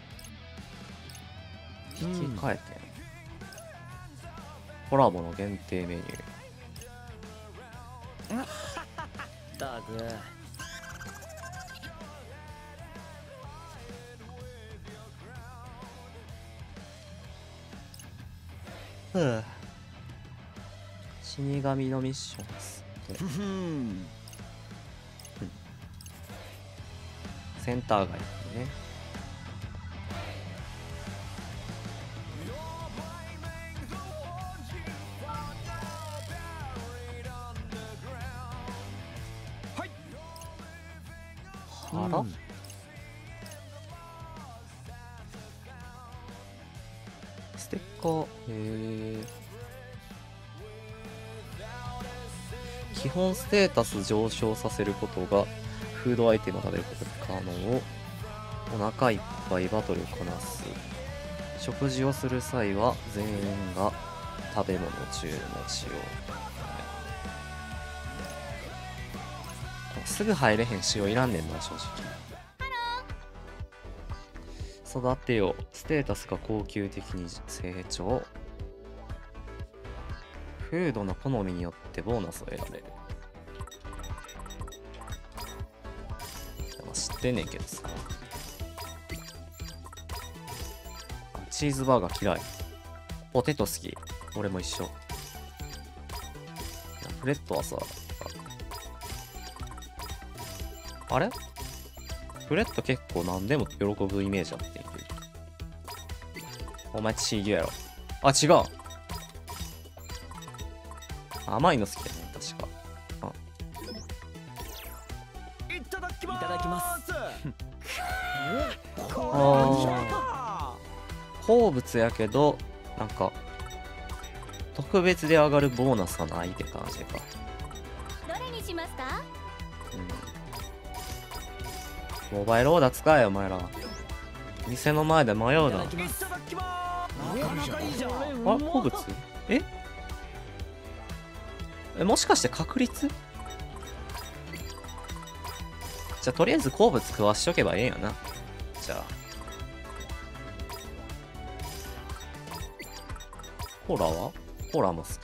引き換えて、コラボの限定メニュー。 あったく。 ふぅ。死神のミッションですって。 ふふん。 センター街ね。腹、 うんへえ。基本ステータス上昇させることがフードアイテムを食べることが可能。お腹いっぱいバトルをこなす。食事をする際は全員が食べ物を注文しよう。すぐ入れへん仕様いらんねんな、正直。育てよう。ステータスが恒久的に成長。フードの好みによってボーナスを得られる。まあ知ってんねんけどさ。チーズバーガー嫌い。ポテト好き。俺も一緒。フレットはさ、あれフレット結構何でも喜ぶイメージあってんけど。お前チーギュやろ。あ、違う。甘いの好きやね、確か。あ、 いただきます。いただきます。 あー、好物やけどなんか特別で上がるボーナスはないって感じか。 どれにしますか？ うん、モバイルオーダー使えよお前ら。店の前で迷うな。あ、好物？ええ、もしかして確率？じゃあとりあえず好物食わしとけばええんやな。じゃあコーラは？コーラも好き。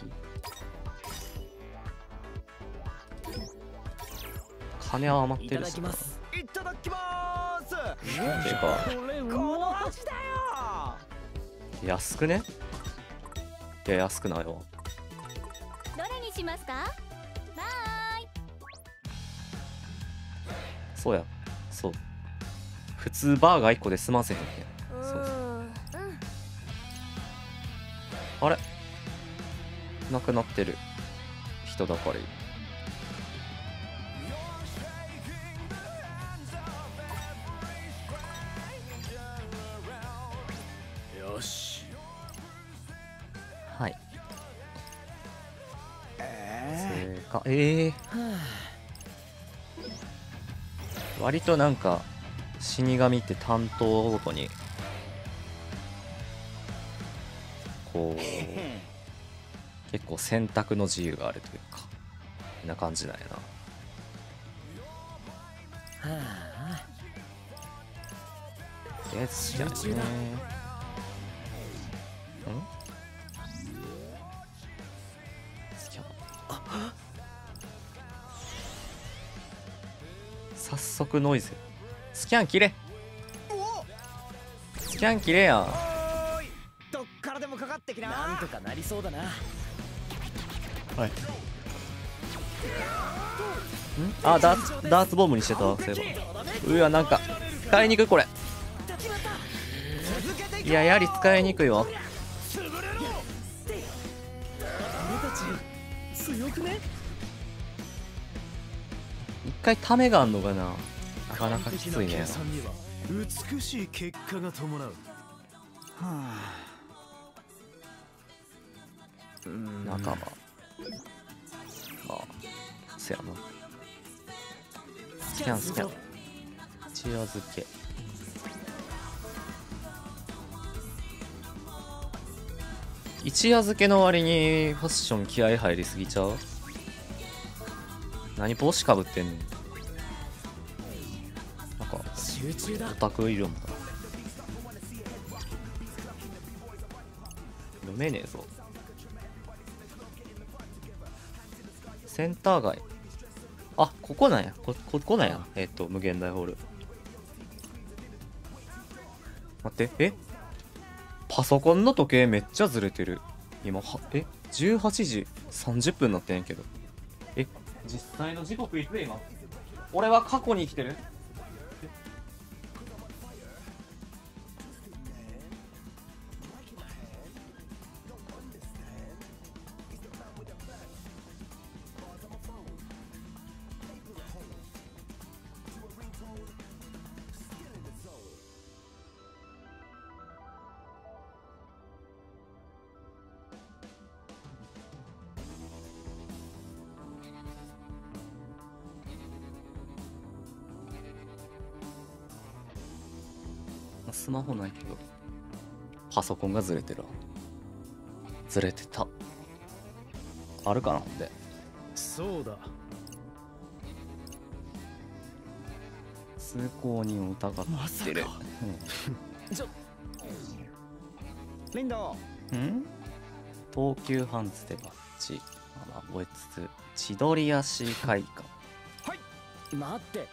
金は余ってるしな。 いただきます。 てかこの味だよ。 安くね？いや安くないわ。 どれにしますか？バイ。 そうや、そう。普通バーガーいっこで済ませへんねん。そうそう。あれ？なくなってる。人だかり。 よし。 はい。 え正解。ええー。割となんか死神って担当ごとにこう結構選択の自由があるというかこんな感じなんやな。とりあえずスキャンですね。んスキャン。早速ノイズ。スキャン切れ。スキャン切れや。 どっからでもかかってきな。 なんとかなりそうだな。 はい。んあ、ダーツダーツボムにしてた。そういえば。うわ、なんか使いにくいこれ。いや、やり使いにくいわ。 強くね？ 一回ためがあんのかな。なかなかきついね。 計算には美しい結果が伴う。 はあ。 仲間。ああ、せやな。スキャンスキャン。一夜漬け。一夜漬けの割にファッション気合入りすぎちゃう？何帽子かぶってんの？なんか集中だ。 オタクいるもんな。読めねえぞ。センター街。あ、ここなんや。こ、ここなんや。えっと、無限大ホール。待って、えパソコンの時計めっちゃずれてる。今、は、え ?じゅうはちじさんじゅっぷんになってんやけど。え実際の時刻いつ今？俺は過去に生きてる？ スマホないけどパソコンがずれてるわ。ずれてた。あるかな。ほんでそうだ。 通行人を疑ってる。 ちょリンドうん東急ハンズでバッチまあ覚えつつ千鳥足会館。 はい待って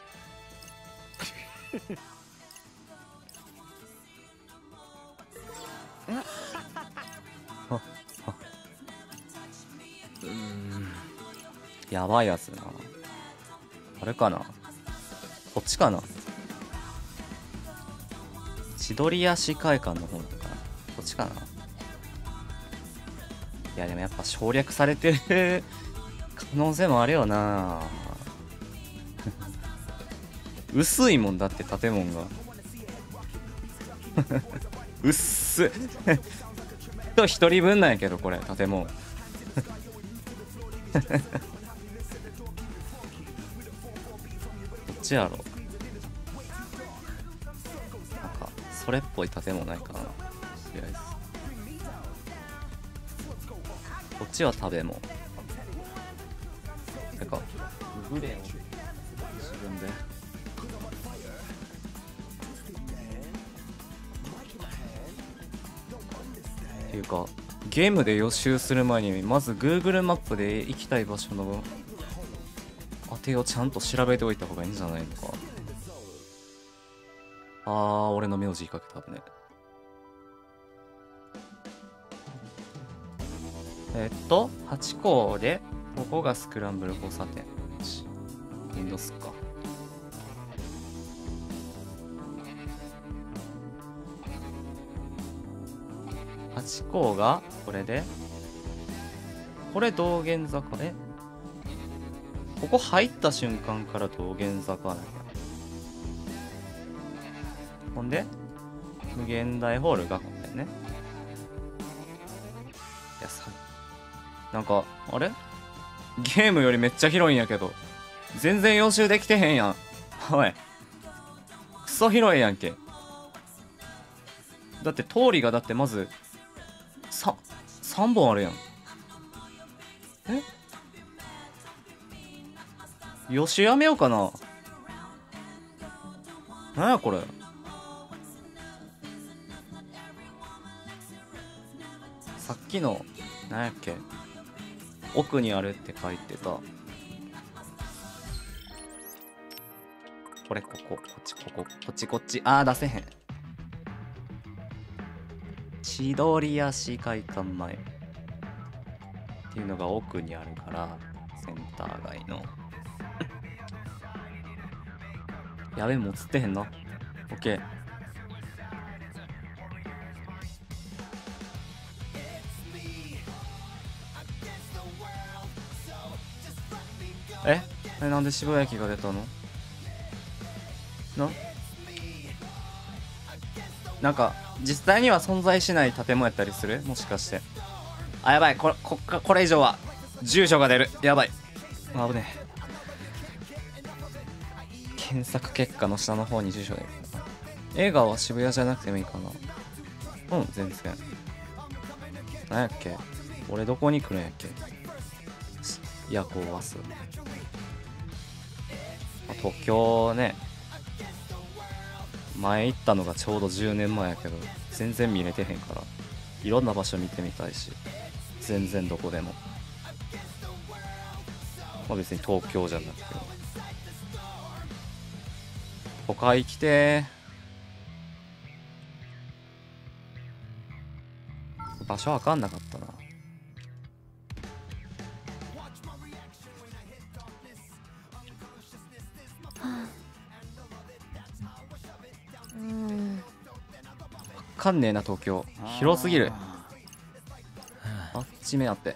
うーんやばいやつな。あれかな、こっちかな。千鳥足会館の方なのかな、こっちかな。いやでもやっぱ省略されてる可能性もあるよな。薄いもんだって建物が。うっす。と一人分なんやけどこれ建物。どっちやろ。なんかそれっぽい建物ないかな。とりあえずこっちは食べ物。なんかググレを自分で。っていうかゲームで予習する前にまず Google マップで行きたい場所の当てをちゃんと調べておいた方がいいんじゃないのか。あー俺の名字かけたね。えっとはちこでここがスクランブル交差点。インドスか。はちこがこれでこれ道玄坂で、ここ入った瞬間から道玄坂なんや。ほんで無限大ホールがこれね。いやさなんかあれゲームよりめっちゃ広いんやけど全然予習できてへんやん。おいクソ広いやんけ。だって通りがだってまずささんぼんあるやん。え予習やめようかな。なんやこれ。さっきのなんやっけ奥にあるって書いてたこれ。こここっちこここっちこっち。あー出せへん。千鳥足会館前っていうのが奥にあるからセンター街のやべえもう映ってへんな。オッケー。ええなんで渋谷駅が出たのな。なんか実際には存在しない建物やったりする、もしかして。あやばい、これこっかこれ以上は住所が出る。やばい、あ危ねえ。検索結果の下の方に住所出る。映画は渋谷じゃなくてもいいかな。うん全然。なんやっけ俺どこに来るんやっけ。夜行バス、まあ、東京ね前行ったのがちょうどじゅうねんまえやけど全然見れてへんから、いろんな場所見てみたいし、全然どこでも、まあ、別に東京じゃなくても都会来てー。場所わかんなかったな。わかんねえな東京、広すぎる。あっち目あって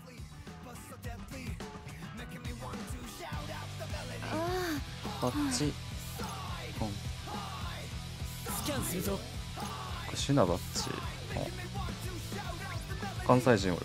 あっち、うん、 スキャンするぞ。 これシュナバッチ、関西人おる。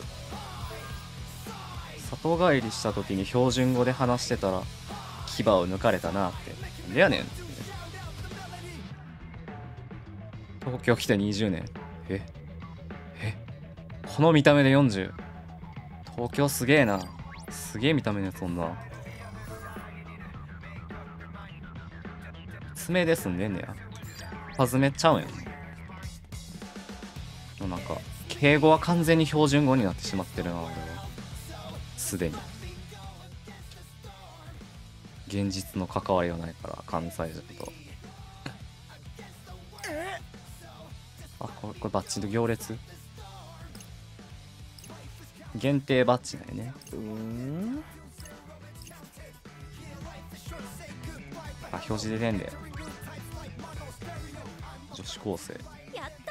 里帰りした時に標準語で話してたら牙を抜かれたなって。なんでやねん。 東京来てにじゅうねん。ええこの見た目でよんじゅう。東京すげえな。すげえ見た目のやつそんな。爪で済んでんねや。パズめっちゃうんや。なんか敬語は完全に標準語になってしまってるな俺は。すでに現実の関わりがないから関西人と。あ、これこれバッジの行列限定バッジだよね。あ、表示出てんで。女子高生。 やった。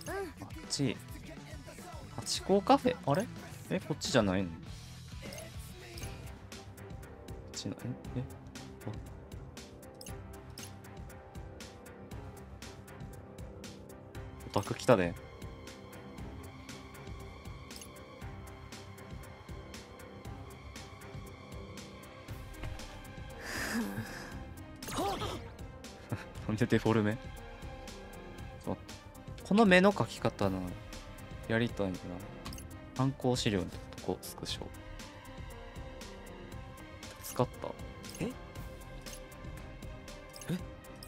うん。 あっち。ハチ公カフェ、あれ？え、こっちじゃないの？こっちの、え、え、オタク来たで。なんでデフォルメ？そうこの目の描き方なやりたいな。参考資料のとこスクショ使った。 ええ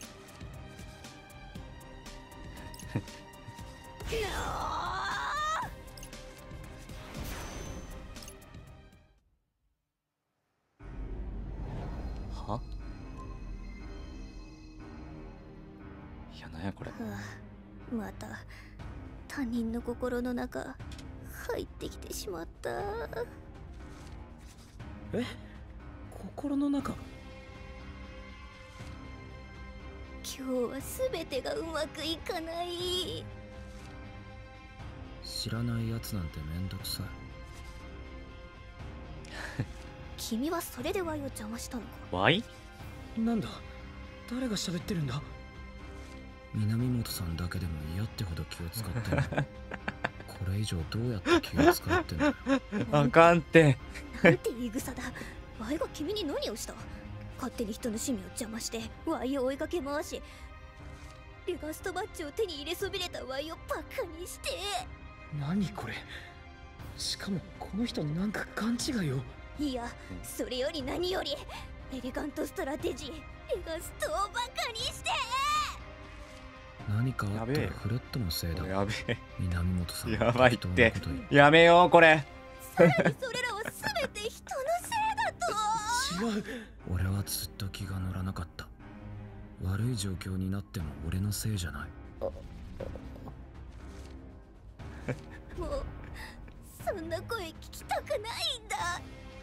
はいや、なんやこれ。 また他人の心の中入ってきてしまった。 え心の中。 今日は全てがうまくいかない。 知らないやつなんてめんどくさい。 君はそれでワイを邪魔したのか。 ワイ？ なんだ誰が喋ってるんだ。 南本さんだけでも嫌ってほど気を使ってんの。これ以上どうやって気を使ってんの。 あかんって。 なんて言い草だ。ワイが君に何をした。勝手に人の趣味を邪魔してワイを追いかけ回し、レガストバッジを手に入れそびれたワイをバカにして。 何これ。しかもこの人なんか勘違いを。 いや、それより何よりエレガントストラテジーレガストをバカにして。 何かあったらフレットのせいだ。 やべえ。 南本さん。 やばいって。やめようこれ。 さらにそれらは全て人のせいだと。 違う。 俺はずっと気が乗らなかった。悪い状況になっても俺のせいじゃない。 もうそんな声聞きたくないんだ。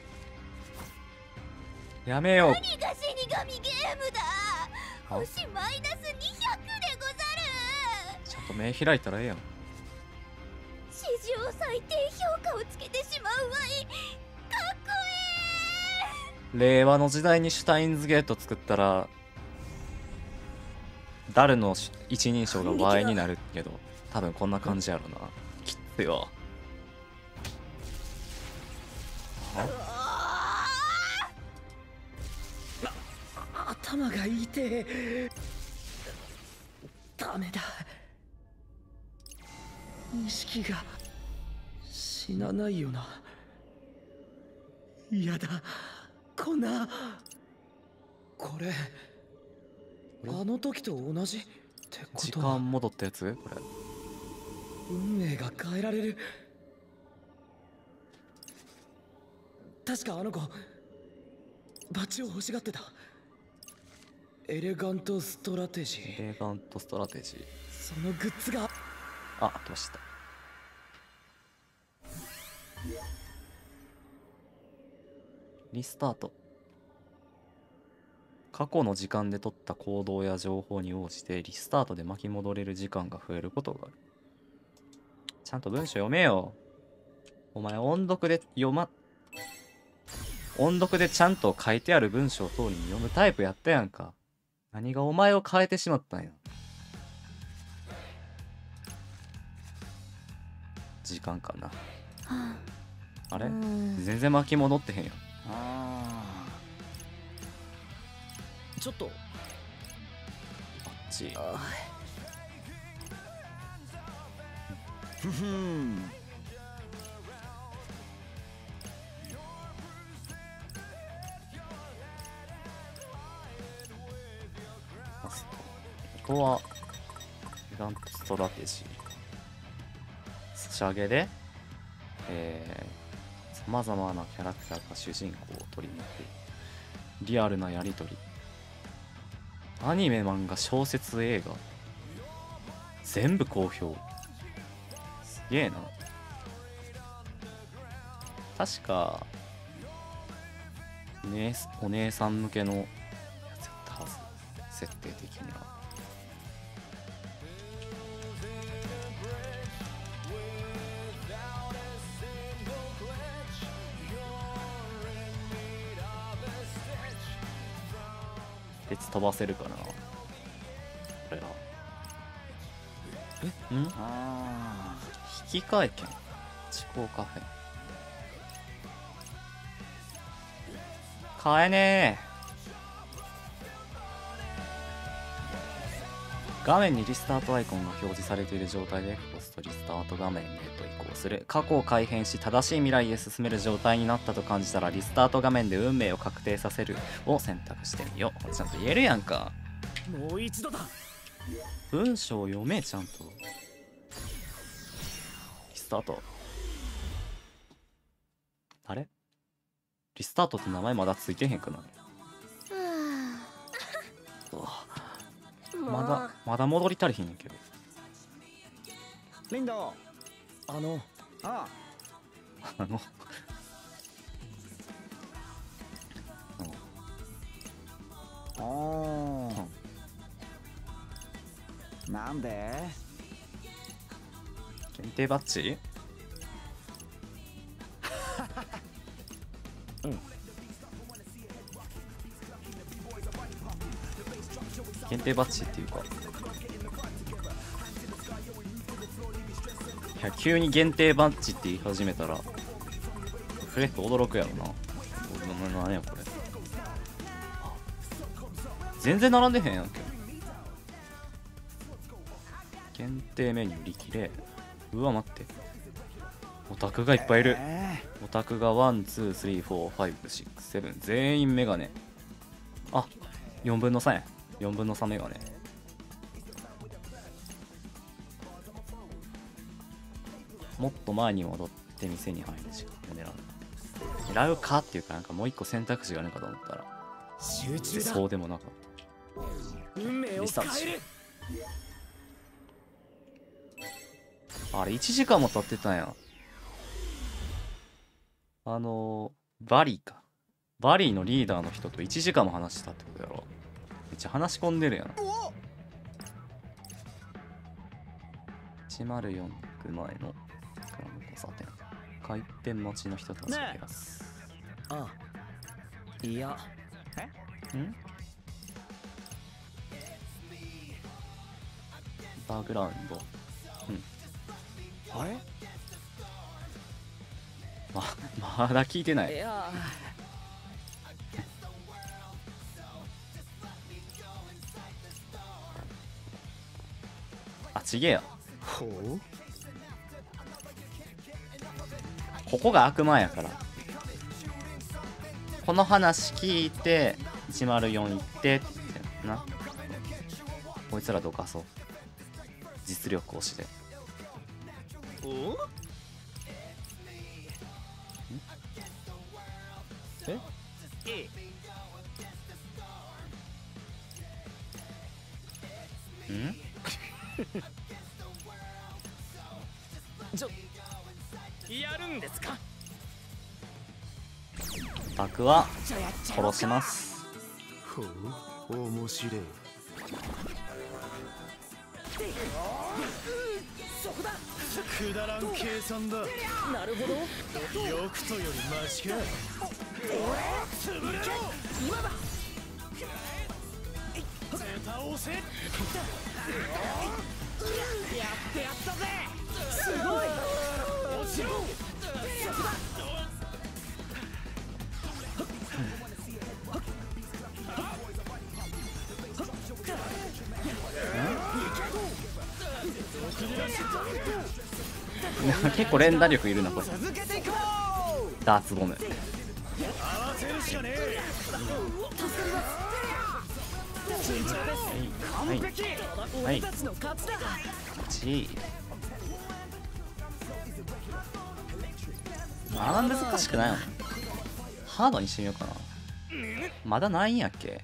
やめよう。 何が死神ゲームだ。星マイナスにひゃくでござる。 ちゃんと目開いたらええやん。 史上最低評価をつけてしまうわい。かっこいい。 令和の時代にシュタインズゲート作ったらダルの一人称が倍になるけど、多分こんな感じやろな。きっつよ。 頭が痛え。ダメだ。意識が死なないよな。嫌だ。こんな。これあの時と同じってこと時間戻ったやつこれ。 運命が変えられる。確かあの子バッジを欲しがってた。エレガントストラテジー。 エレガントストラテジー。 そのグッズが。 あ、どうした。リスタート。過去の時間で取った行動や情報に応じてリスタートで巻き戻れる時間が増えることがある。ちゃんと文章読めよ。お前音読で読ま音読でちゃんと書いてある文章通りに読むタイプやったやんか。何がお前を変えてしまったんや。時間かな。あれ全然巻き戻ってへんやん。 ああ。ちょっと。 あっち。 ふふん。 ここはギガントストラテジー差し上げでさまざまなキャラクターが主人公を取り抜くリアルなやり取り。アニメ、漫画、小説、映画全部好評。すげえな。確かねお姉さん向けのやつやったはず、設定的には。鉄飛ばせるかなこれら。えんあ引換券地高カフェ買えねえ。画面にリスタートアイコンが表示されている状態で F を押すとリスタート画面へと移行する。過去を改変し正しい未来へ進める状態になったと感じたらリスタート画面で運命を確定させるを選択してみよう。ちゃんと言えるやんか。 もう一度だ。 文章を読めちゃんと。リスタート。あれリスタートって名前まだついてへんくない？まだまだ戻り足りひんねんけど。 リンド、あのああのあおー、うん、なんで限定バッジうん限定バッジっていうか、いや急に限定バッジって言い始めたらフレック驚くやろな。何やこれ、全然並んでへんやんけ。限定メニュー売り切れ。うわ待って、オタクがいっぱいいる。オタクがワン、ツー、スリー、フォー、ファイブ、シックス、セブン全員メガネ。あ、よんぶんのさんや。よんぶんのさんメガネ。もっと前に戻って店に入る時間を狙う。狙うかっていうか、なんかもう一個選択肢があるかと思ったら集中だ。 そうでもなかった。 運命をリサーチ変える。 あれいちじかんも経ってたんや。あのー、バリーか。バリーのリーダーの人といちじかんも話したってことやろ。めっちゃ話し込んでるやん。いちまるよん行く前の交差点。開店待ちの人たちを減らす。 あ、いや。 え？ん？バーグラウンド。うん。 あれ？ ま、まだ聞いてない。 いや。 あ、ちげえや。 ほう？ ここが悪魔やから。この話聞いていちまるよん行ってって言ってな。こいつらどかそう。実力推しで。 お？え？え？ ん？ ちょ、やるんですか？ 僕は殺します。 ほう、面白い。 そこだ。 くだらん計算だ。 なるほど。 よくとよりマシか。 潰れろ。今だ。 絶対押せ。やってやったぜ。すごい。落ちろ。そこだ。 結構連打力いるなこれ。ダーツボム。はいはいはい。ちあんま難しくないの。ハードにしてみようかな。まだないんやっけ。はい、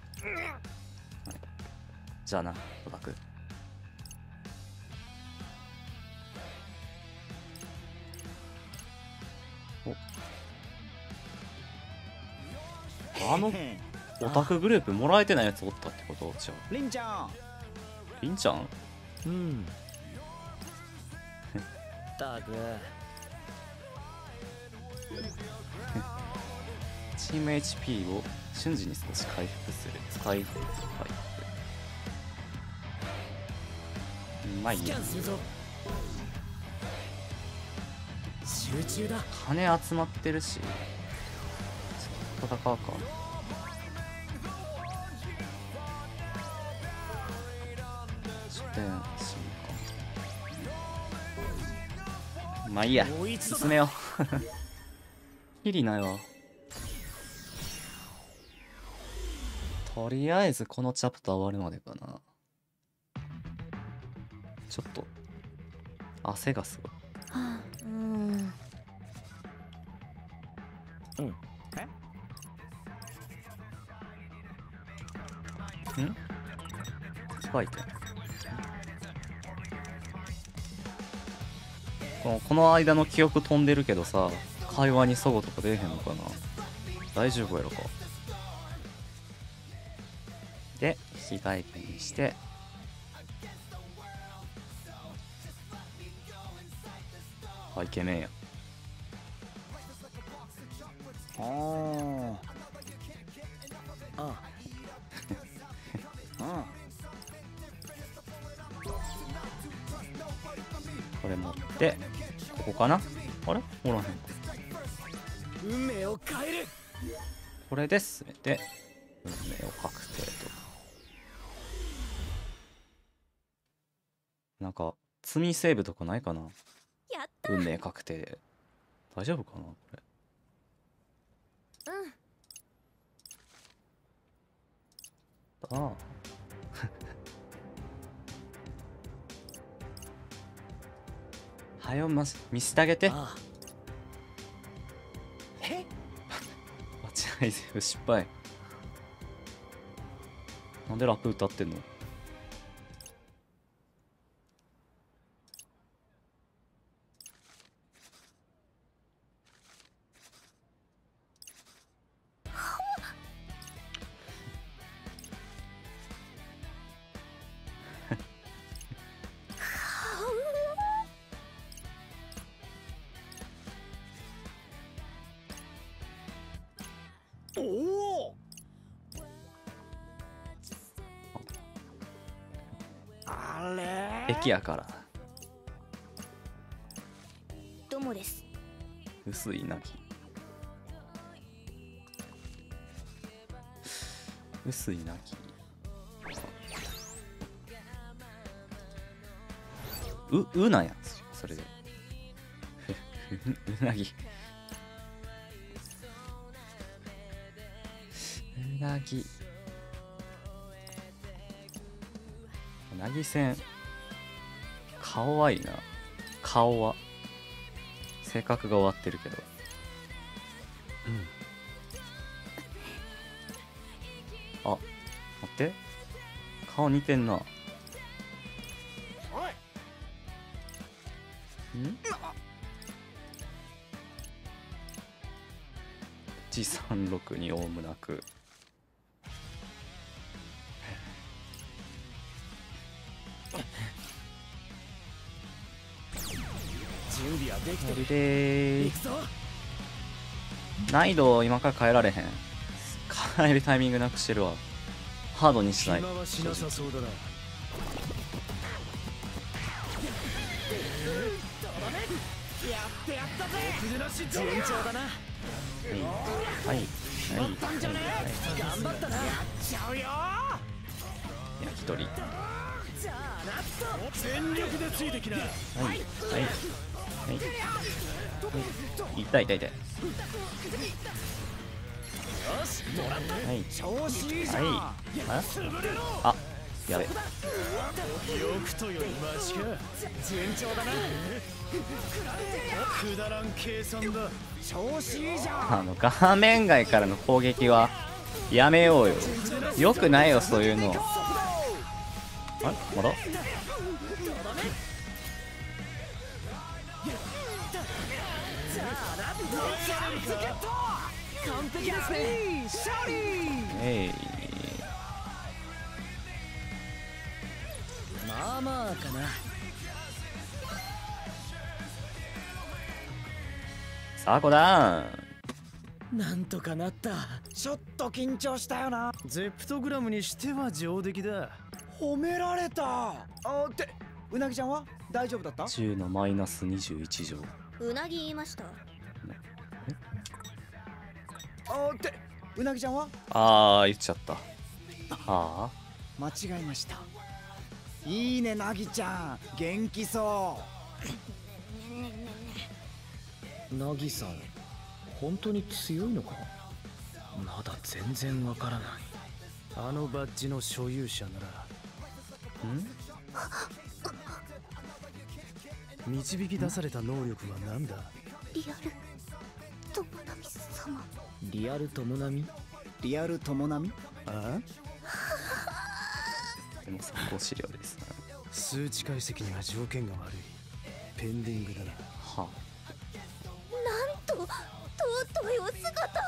じゃあなオタク。おあのオタクグループもらえてないやつおったってこと。じゃありんちゃん。 りんちゃん。 うんたくチーム エイチピー を瞬時に少し回復する。使い回復。まあいいや。 集中だ。 金集まってるし戦うか。書店しか。まあいいや、進めよう。きりないわ。とりあえずこのチャプター終わるまでかな。ちょっと汗がすごい。 うんうんえんスパイク。このこの間の記憶飛んでるけどさ、会話に齟齬とか出えへんのかな。大丈夫やろか。で引き体験して、あイケメンや。 あーああこれ持ってここかな。あれおらへん。 運命を変える。 これで進めて運命を確定と。なんか罪セーブとかないかな。 やった運命確定大丈夫かなこれ。 うんああはよま見せてあげて。 ああえ間違いセーブ失敗。なんでラップ歌ってんの。 おおあれ駅やからどうもです。 薄いなき薄いなきううなんやそれでうなぎうなぎうなぎせん顔はいいな。顔は性格が終わってるけどあ待って顔似てんな。んいちさんろくにオウムなく準備はできてる。 で行くぞ。 難易度今から変えられへん。変えるタイミングなくしてるわ。ハードにしない。 暇はしなさそうだな。 やってやったぜ。順調だな。 はいはいはいはい頑張ったな。やっちゃうよ。 焼き鳥。 じゃあなっと全力でついてきな。 はいはいはい痛い痛い痛い。はい。 調子いいじゃん。 はい。ああ、やべ。 よくとよりマシか。 順調だな。 くだらん計算だ。 調子いいじゃん。 あの画面外からの攻撃はやめようよ。よくないよそういうの。あれまだ完璧ですね。勝利。 えい。 まあまあかな。 さあこだーん。 なんとかなった。ちょっと緊張したよな。 ゼプトグラムにしては上出来だ。 褒められた。あってうなぎちゃんは大丈夫だった？ じゅうのマイナスにじゅういち乗。 うなぎ言いました。 あってうなぎちゃんは？ あー言っちゃった。あ間違えました。いいねなぎちゃん、元気そナギさん本当に強いのか？まだ全然わからない。 あのバッジの所有者ならん導き出された能力は何だ？ リアル友波様。 リアル友波？ リアル友波？ ああ、 でも参考資料ですね。 数値解析には条件が悪い。ペンディングだな。 はなんと尊いお姿。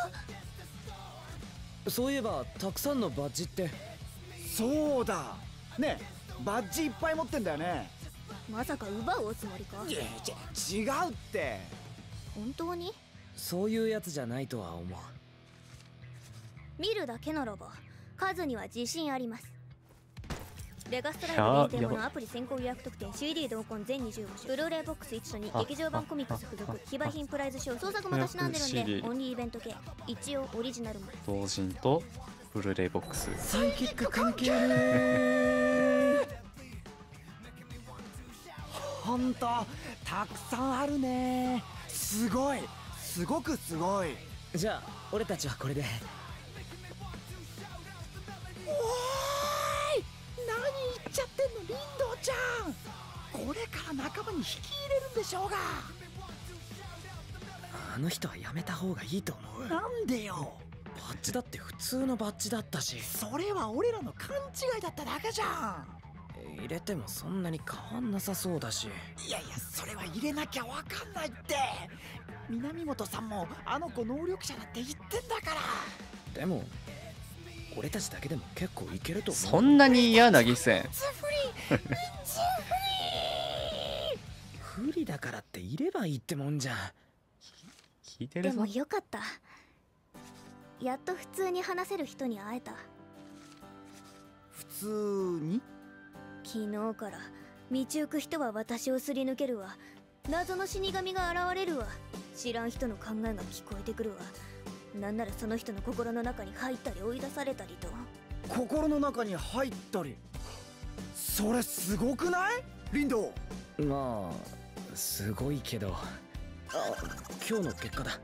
そういえばたくさんのバッジって。そうだねえ、バッジいっぱい持ってんだよね。 まさか奪うおつもりか？ いやち違うって。 本当に？ そういうやつじゃないとは思う。 見るだけならば数には自信あります。レガストライブ限定後のアプリ先行予約特典 シーディー 同梱全にじゅうご種、ブルーレイボックスいちとに、劇場版コミックス付属、非売品プライズ賞、創作もたしなんでるんでオンリーイベント系、一応オリジナルも。 同人とブルーレイボックス。 サイキック関係ね。ほんとたくさんあるね。すごいすごくすごい。じゃあ俺たちはこれで。おーい、何言っちゃってんのリンドウちゃん。これから仲間に引き入れるんでしょうが。 あの人はやめた方がいいと思う。 なんでよ。 バッジだって普通のバッジだったし。 それは俺らの勘違いだっただけじゃん。 入れてもそんなに変わんなさそうだし。 いやいや、それは入れなきゃわかんないって。南本さんもあの子能力者だって言ってんだから。 でも俺たちだけでも結構いけると思う。 そんなに嫌な犠牲。 不利だからっていればいいってもんじゃん。 聞いてるぞ。 でもよかった。やっと普通に話せる人に会えた。 普通に？ 昨日から道行く人は私をすり抜けるわ。謎の死神が現れるわ。知らん人の考えが聞こえてくるわ。なんならその人の心の中に入ったり追い出されたりと。 心の中に入ったり。それすごくない？リンドウ。 まあすごいけど。あ、今日の結果だ。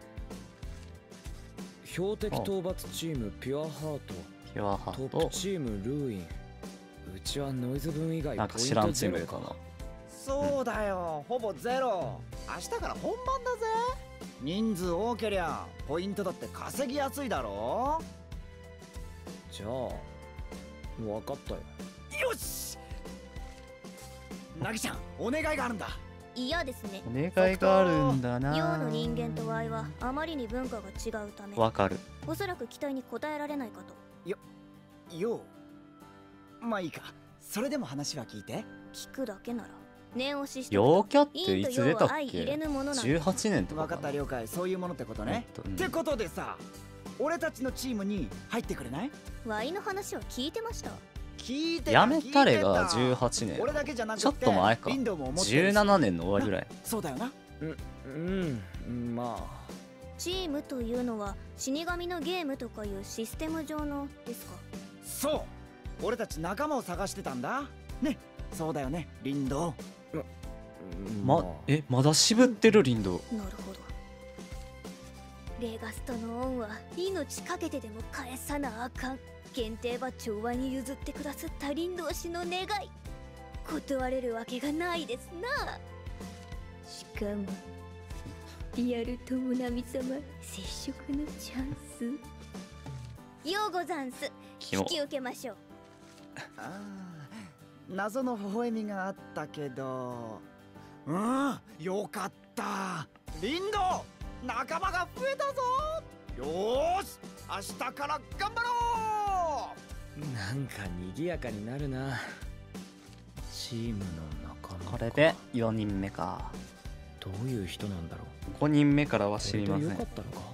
標的討伐チームピュアハート、 ピュアハートトップチームルーイン。うちはノイズ分以外なんか知らんチームかな。 そうだよ、ほぼゼロ。明日から本番だぜ。人数多けりゃポイントだって稼ぎやすいだろ。 じゃあ分かったよ。 よし、ナギちゃんお願いがあるんだ。 嫌ですね。 お願いがあるんだな。 陽の人間とワイはあまりに文化が違うため、 わかる。 おそらく期待に応えられないかと。 よ、よう。まあいいか。それでも話は聞いて。 聞くだけなら。念押しして陽キャっていつ出たっけ？ じじゅうはちねんとか分かった了解。そういうものってことね。 うん、 ってことでさ、俺たちのチームに入ってくれない？ ワイの話は聞いてました。 聞いてた。 やめたれがじゅうはちねん。 俺だけじゃなくてちょっと前か。じゅうななねんの終わりぐらい。 そうだよな。 うん、うん、まあ。 チームというのは死神のゲームとかいうシステム上のですか？ そう。俺たち仲間を探してたんだ。ね。そうだよね、リンドウ。 ま、え、まだ渋ってるリンドウ。 なるほど。 レガストの恩は命かけてでも返さなあかん。限定馬長和に譲ってくださった林道氏の願い、断れるわけがないですな。しかもリアル友波様接触のチャンスようござんす。引き受けましょう。 ああ、謎の微笑みがあったけど、うん、よかった。リンド、仲間が増えたぞ。よーし、明日から頑張ろう。 なんか賑やかになるな。チームの仲間か。 これでよにんめか。 どういう人なんだろう。 ごにんめからは知りません。 よかったのか。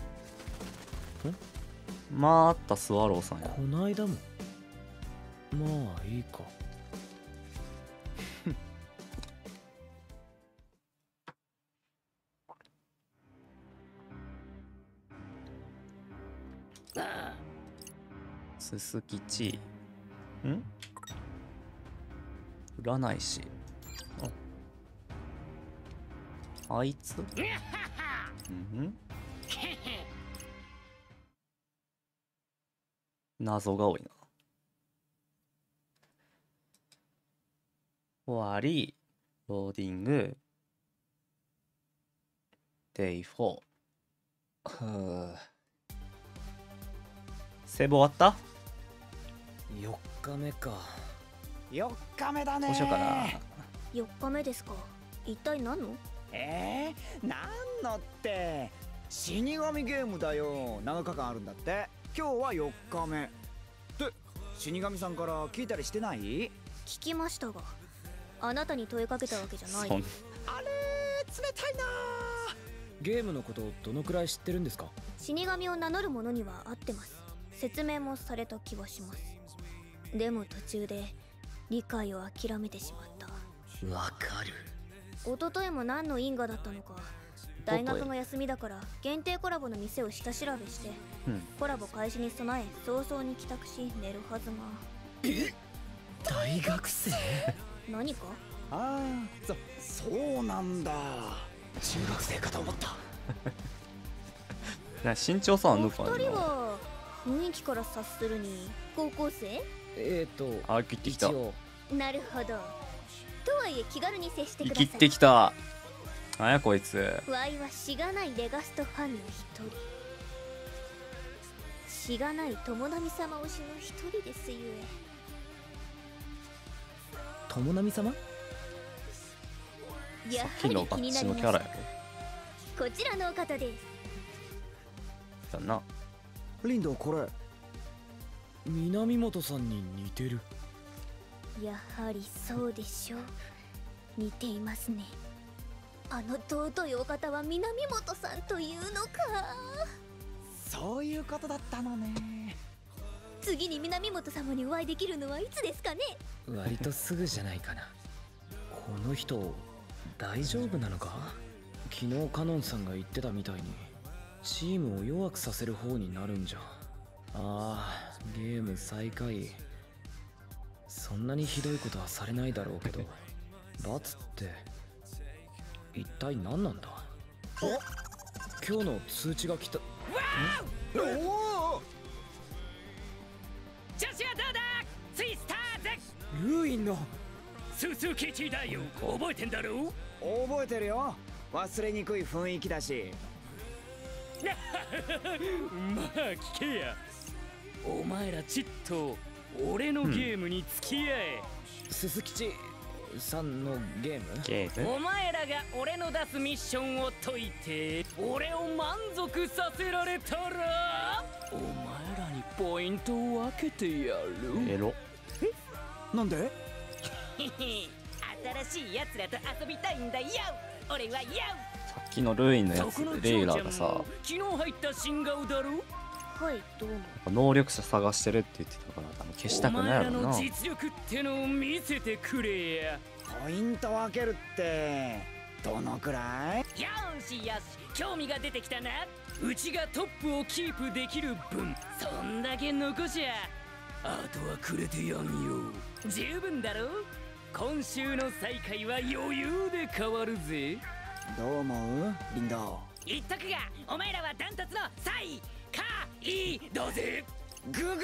まああったスワローさんや。 こないだも。まあいいか。 すすきちん占い師。ああいつうん謎が多いな。終わり、ローディング、デイフォー。ふぅ。セーブ終わった？ よっかめか。 よっかめだね。 どうしようかな。 よっかめですか。一体何の？ えー、なんのって、死神ゲームだよ。ななかかんあるんだって。今日はよっかめ。って死神さんから聞いたりしてない？ 聞きましたが、あなたに問いかけたわけじゃない。 あれー、冷たいな。 ゲームのことどのくらい知ってるんですか？ 死神を名乗る者には合ってます。説明もされた気はします。でも途中で理解を諦めてしまった。 わかる。 一昨日も何の因果だったのか、大学が休みだから限定コラボの店を下調べして、うん、コラボ開始に備え早々に帰宅し寝るはずが。 え、大学生？ 何か？ ああ、そそうなんだ。 中学生かと思った。 身長差は抜かんの？ お二人は雰囲気から察するに高校生？ えーと、 あ、切ってきた。 なるほど。とはいえ気軽に接してください。 生きってきた。なんやこいつ。 わいはしがないレガストファンの一人。しがない友波様推しの一人ですゆえ。 友波様？ やはり気になりました。こちらのお方です。 だな。 リンド、これ南本さんに似てる。 やはりそうでしょう。似ていますね。あの尊いお方は南本さんというのか。 そういうことだったのね。 次に南本様にお会いできるのはいつですかね。 割とすぐじゃないかな。この人大丈夫なのか？昨日カノンさんが言ってたみたいにチームを弱くさせる方になるんじゃ。ああ、ゲーム最下位。そんなにひどいことはされないだろうけど、罰って一体何なんだ？今日の通知が来た。 おお、調子はどうだツイスターズ。 ルーインのスースーケチだよ。覚えてんだろ？ 覚えてるよ。忘れにくい雰囲気だし。 まあ聞けや。お前らちっと俺のゲームに付き合え。 鈴吉さんのゲーム？ ゲーム？ お前らが俺の出すミッションを解いて俺を満足させられたらお前らにポイントを分けてやる。 エロ。 え？なんで？ 新しいやつらと遊びたいんだよ。俺はよ。 さっきのルーインのやつレイラーがさ、 昨日入った新顔だろ。 はい、どうも。 能力者探してるって言ってたから多分消したくないやろな。 お前らの実力ってのを見せてくれや。 ポイント分けるってどのくらい？ よしよし、興味が出てきたな。うちがトップをキープできる分そんだけ残しゃあとはくれてやんよ。十分だろ。今週の再会は余裕で変わるぜ。 どう思うリンド？ 言っとくがお前らはダントツの最下位だぜ。 ググー。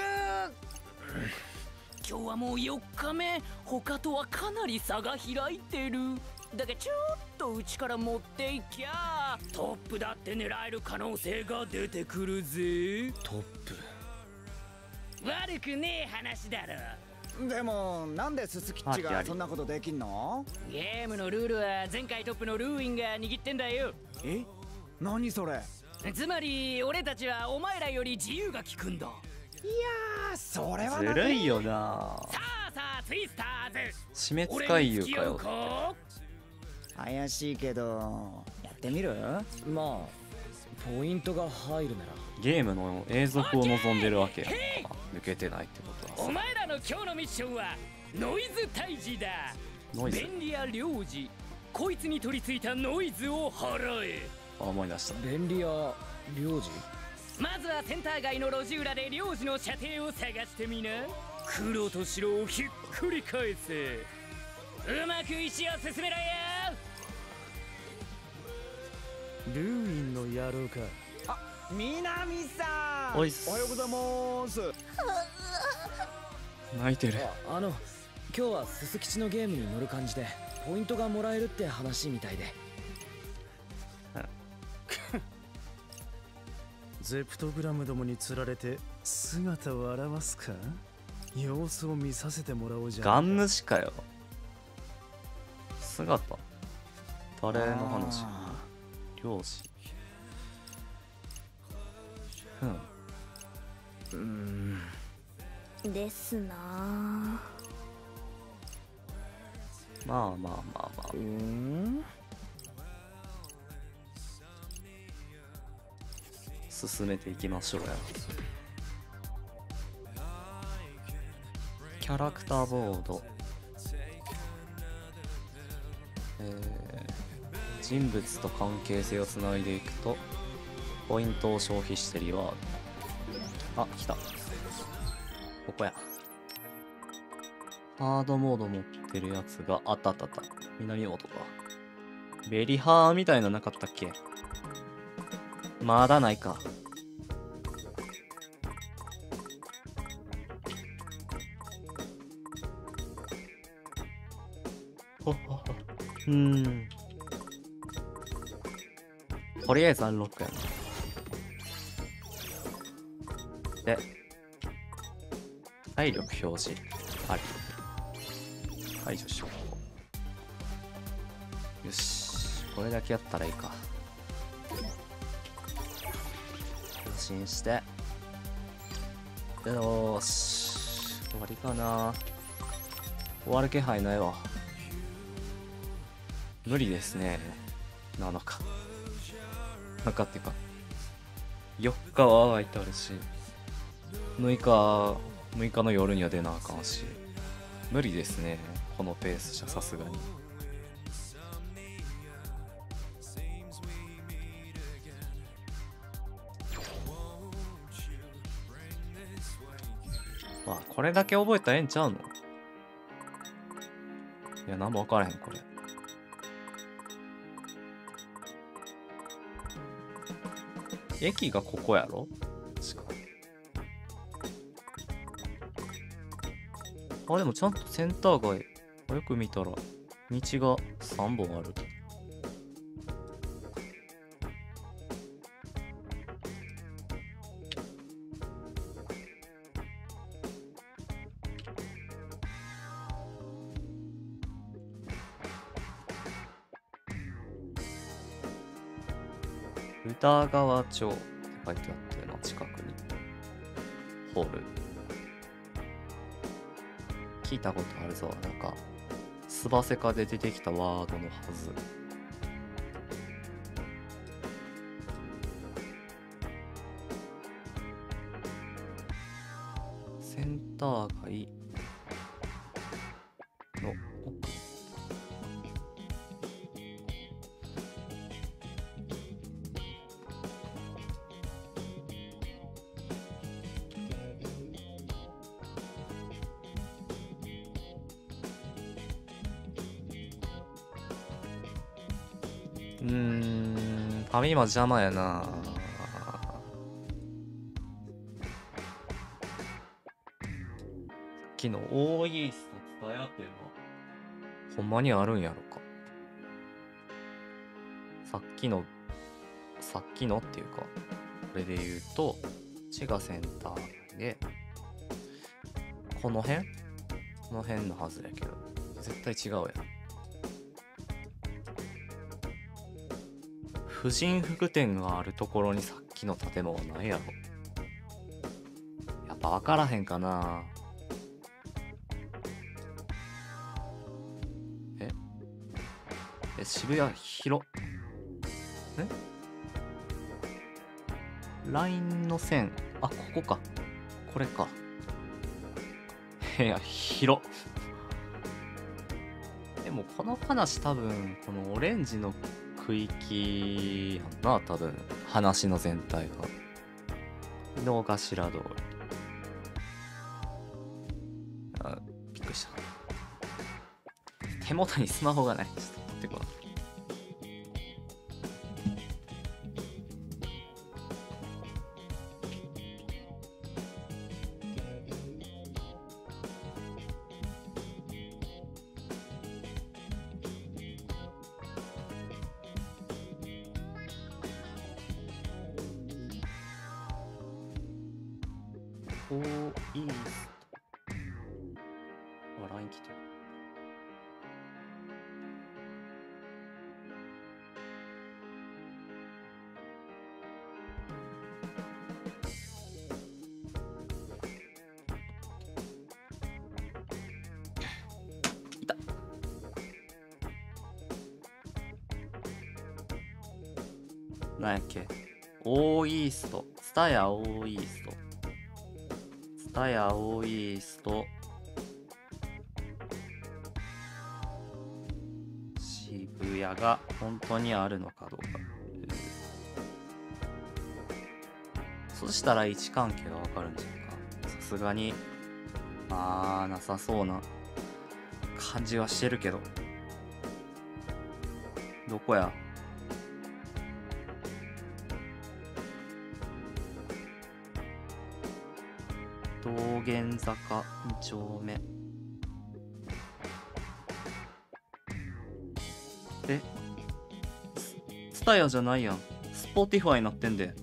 今日はもうよっかめ、他とはかなり差が開いてる。だがちょっとうちから持っていきゃトップだって狙える可能性が出てくるぜ。 トップ悪くねえ話だろ。 でもなんでススキッチがそんなことできんの？ ゲームのルールは前回トップのルーインが握ってんだよ。 え？何それ？ つまり俺たちはお前らより自由が利くんだ。 いやー、それはずるいよな。 さあさあツイスターズ、 締め使い言うかよ。 怪しいけどやってみる？ まあポイントが入るなら。 ゲームの永続を望んでるわけやんか。抜けてないってことはお前らの今日のミッションはノイズ退治だ。 ノイズ。 便利屋領事、こいつに取り付いたノイズを払え。 あ、思い出した。 便利屋領事。 まずはセンター街の路地裏で領事の射程を探してみな。黒と白をひっくり返せ。うまく石を進めろよ。 ルーインの野郎か。 あ、みなみさん、 おいっす。 おはようございます。 泣いてる。 ああの今日はスス吉のゲームに乗る感じでポイントがもらえるって話みたいで。 ゼプトグラムどもに釣られて姿を現すか？様子を見させてもらおうじゃん。 ガン主かよ。姿誰の話？漁師。うん。 うんですな。 まあまあまあまあ。 うん。 進めていきましょうや。キャラクターボード、えー、人物と関係性をつないでいくとポイントを消費してリワード。あ、来た。ここや。ハードモード持ってるやつがあったあったあった。南モードか。ベリハーみたいななかったっけ？まだないか。ほほほ。うーん。とりあえずアンロックやな。で、体力表示。あり。解除しよう。よし。これだけやったらいいか。更新して。よーし。終わりかな。終わる気配ないわ。無理ですね。なのか。なんかっていうか。よっかは空いてあるし。むいか、むいかの夜には出なあかんし。無理ですね。このペースじゃさすがに。まあ、これだけ覚えたらええんちゃうの？いや、なんも分からへん、これ。駅がここやろ？確か。あ、でもちゃんとセンター街。よく見たら、道がさんぼんある。歌川町って書いてあってな、近くに。ホール。聞いたことあるぞ。なんか、スバセカで出てきたワードのはず。センター街の奥。うーんファミマ邪魔やな。昨日オーイースト伝え合ってるのほんまにあるんやろか。さっきのさっきのっていうか、これで言うと滋賀センターでこの辺この辺のはずやけど絶対違うやん。婦人服店があるところにさっきの建物はないやろ。やっぱ分からへんかな。ええ渋谷広えラインの線、あ、ここか、これか。いや広でもこの話多分このオレンジの区域やんな、多分話の全体が。井の頭通り。あ、びっくりした。手元にスマホがない。ちょっと待ってこい。オーイースト。あ、ライン来てる。いた。なんやっけ。オーイースト。ツタヤオーイースト。ツタヤオーイースト。渋谷が本当にあるのかどうか。そしたら位置関係がわかるんじゃないか。さすがにまあなさそうな感じはしてるけど。どこや。道玄坂に丁目。え、ツタヤじゃないやん。スポーティファイになってんで。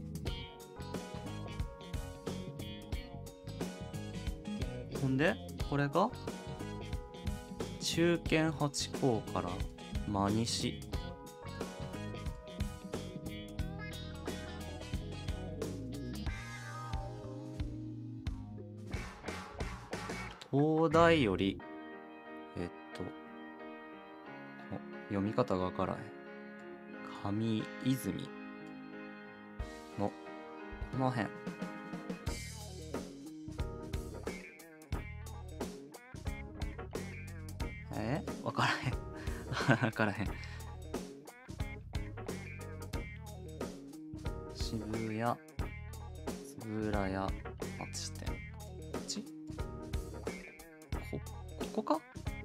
ほんでこれが中堅八甲から真西。東大よりえっと読み方がわからへん。上泉のこの辺。えー、わからへんわからへん。渋谷つぶらや町店。こっちこここか。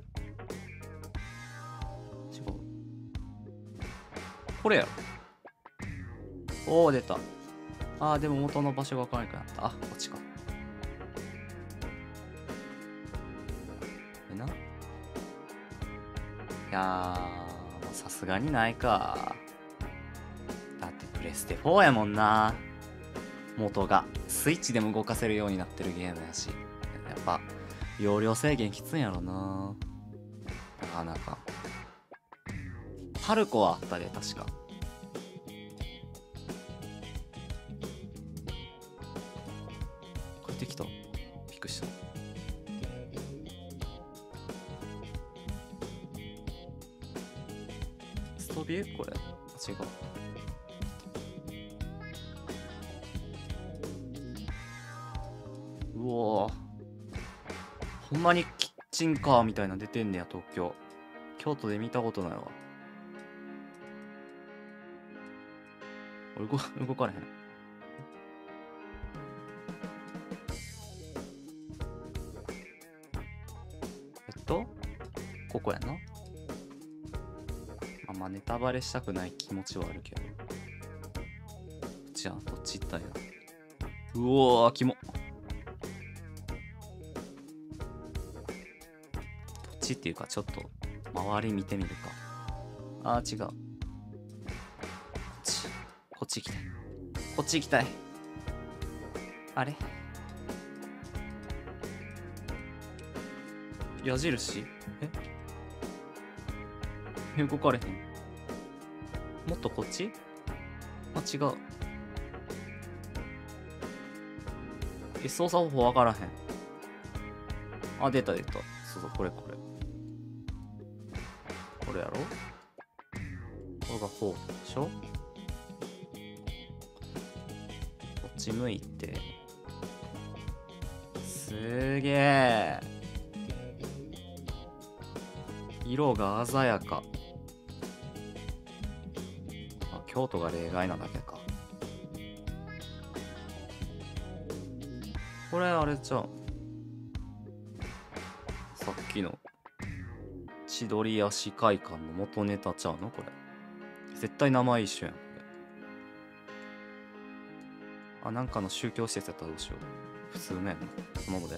違う。これやろ。おお出た。あーでも元の場所が分からなくなった。あ、こっちか。えな。いやーさすがにないか。だってプレステフォーやもんな。元がスイッチでも動かせるようになってるゲームやし、やっぱ容量制限きついんやろな。なかなか。パルコはあったで確か。帰ってきた。びっくりした。ストビューこれ。違う。うおー、ほんまにキッチンカーみたいな出てんねや。東京、京都で見たことないわ。俺動動かれへん。えっとここやな。あんまネタバレしたくない気持ちはあるけど。 ちやどっち行ったんや。うおーキモ。どっちっていうかちょっと周り見てみるか。あー違う、こっちこっち行きたい、こっち行きたい。あれ矢印え動かれへん。もっとこっち。あ違う。え操作方法わからへん。あ出た出た。そうそうこれこれこれやろ。これがこうでしょ。こっち向いて。すげえ色が鮮やか。あ京都が例外なだけか。これあれじゃん、さっきの千鳥足会館の元ネタちゃうのこれ。絶対名前一緒やんこれ。あなんかの宗教施設やったらどうしよう。普通ねそのままで。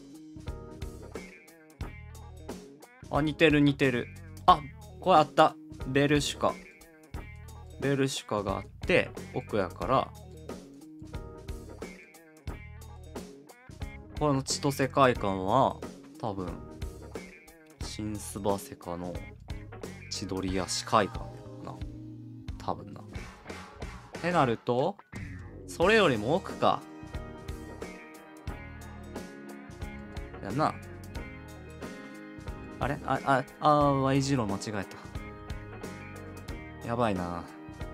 あ似てる似てる。あこれあった。ベルシュカベルシュカがあって奥やから、この千歳会館は多分新スバセカの千鳥足会館やな多分な。ってなるとそれよりも奥かやな。あれあああ Y 字路間違えた。やばいな。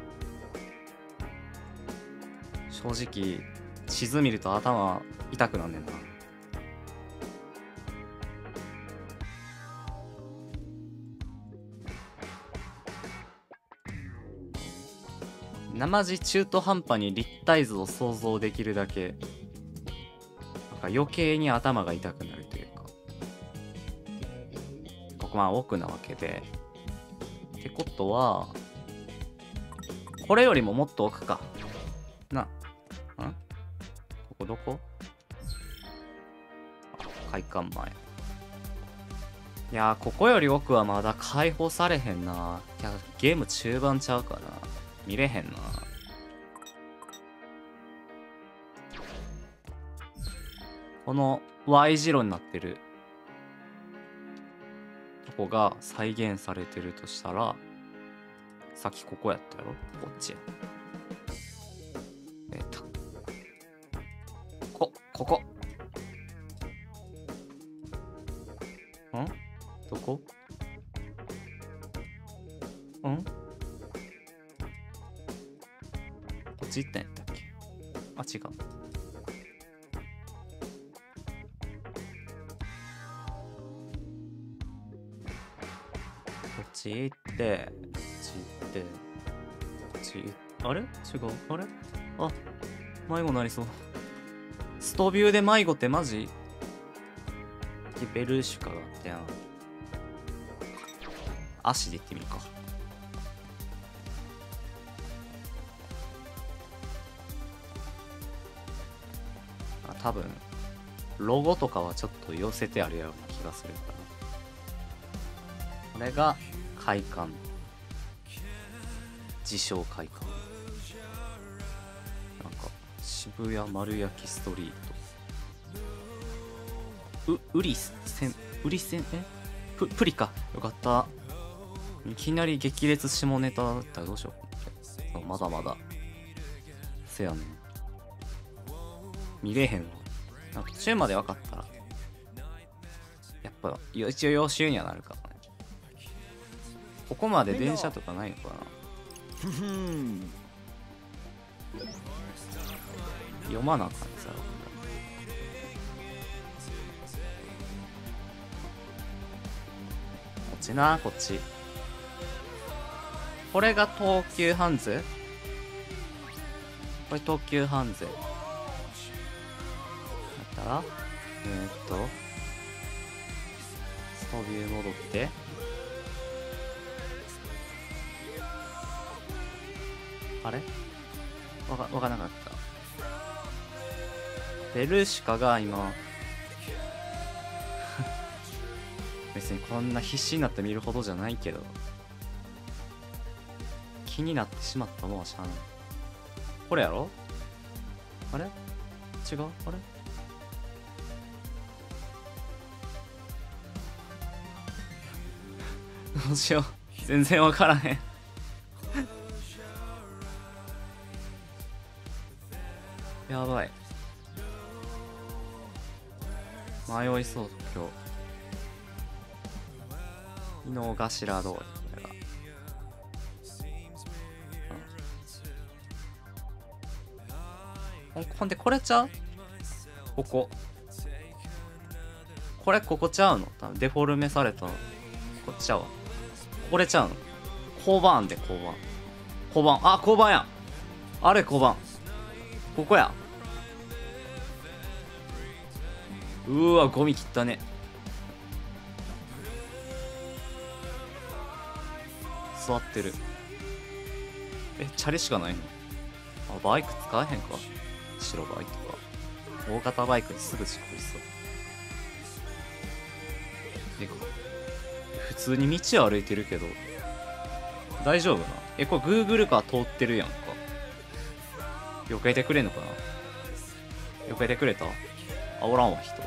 正直地図見ると頭痛くなんねんな。生地中途半端に立体図を想像できるだけなんか余計に頭が痛くなるというか。ここまあ奥なわけでってことはこれよりももっと奥かな。んここどこ。あ会館前。いやーここより奥はまだ解放されへんな。いやゲーム中盤ちゃうかな。見れへんな。この Y 字路になってるとこが再現されてるとしたら、さっきここやったやろ。こっちや。えっとこここんどこんこっち行ったんやったっけ。あ違う。こっち行ってこっち行ってこっち行ってあれ違うあれあ迷子なりそう。ストビューで迷子ってマジ。ベルシュカがあってやん。足で行ってみるか。あ多分ロゴとかはちょっと寄せてあるような気がするから。これが会館、自称会館。なんか渋谷丸焼ストリート。うウリセンウリセンえププリか。よかった。いきなり激烈下ネタだったらどうしよう。まだまだせやねん。見れへんわ。なんか途中まで分かったらやっぱ一応予習にはなるからね。ここまで電車とかないのかな。読まなあかんさ。こっちなこっち。これが東急ハンズ。これ東急ハンズだったらえー、っとストビュー戻ってあれわかわからなかった。ベルシカが今別にこんな必死になって見るほどじゃないけど、気になってしまったもんはしゃあない。これやろ？あれ？違う？あれ？どうしよう、全然わからへんやばい、迷いそう今日。井の頭通り、これが、うん、ほんでこれちゃう？こここれここちゃうの？多分デフォルメされたこっちゃうわ。これちゃうの？交番で交番交番あ交番や、あれ交番ここや。うーわゴミ切ったね。座ってる。えチャリしかないの？あバイク使えへんか。白バイクか大型バイクにすぐ事故りそう。え普通に道を歩いてるけど大丈夫な？えこれ Google カー通ってるやんか。避けてくれんのかな？避けてくれた？あおらんわ人。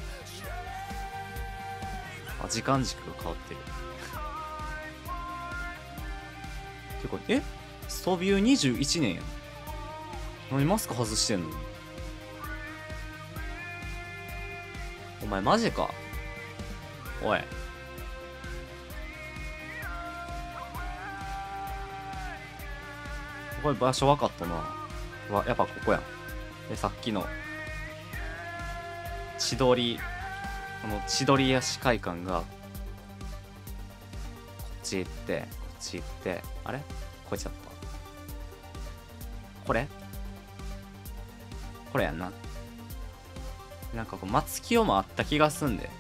あ時間軸が変わってるてかえストビューにじゅういちねんやん。何マスク外してんの？お前マジか。おいこれ場所分かったな。わやっぱここやん。でさっきの千鳥この千鳥足会館がこっち行ってこっち行ってあれこいつやった。これこれやんな。なんかこう松清もあった気がすんで。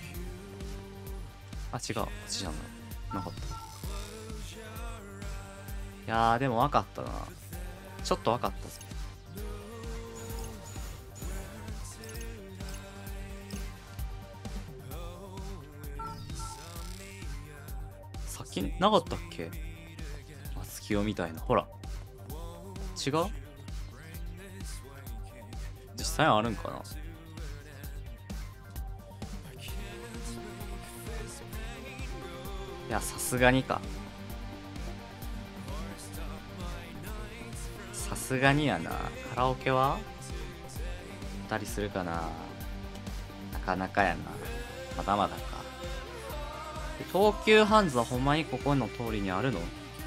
あ違うこっちじゃないなかった。いやーでも分かったな。ちょっと分かったぞ。さっきなかったっけ松清みたいな。ほら違う？実際あるんかな。いやさすがにか。さすがにやな。カラオケはたりするかな。なかなかやな。まだまだか。東急ハンズはほんまにここの通りにあるの？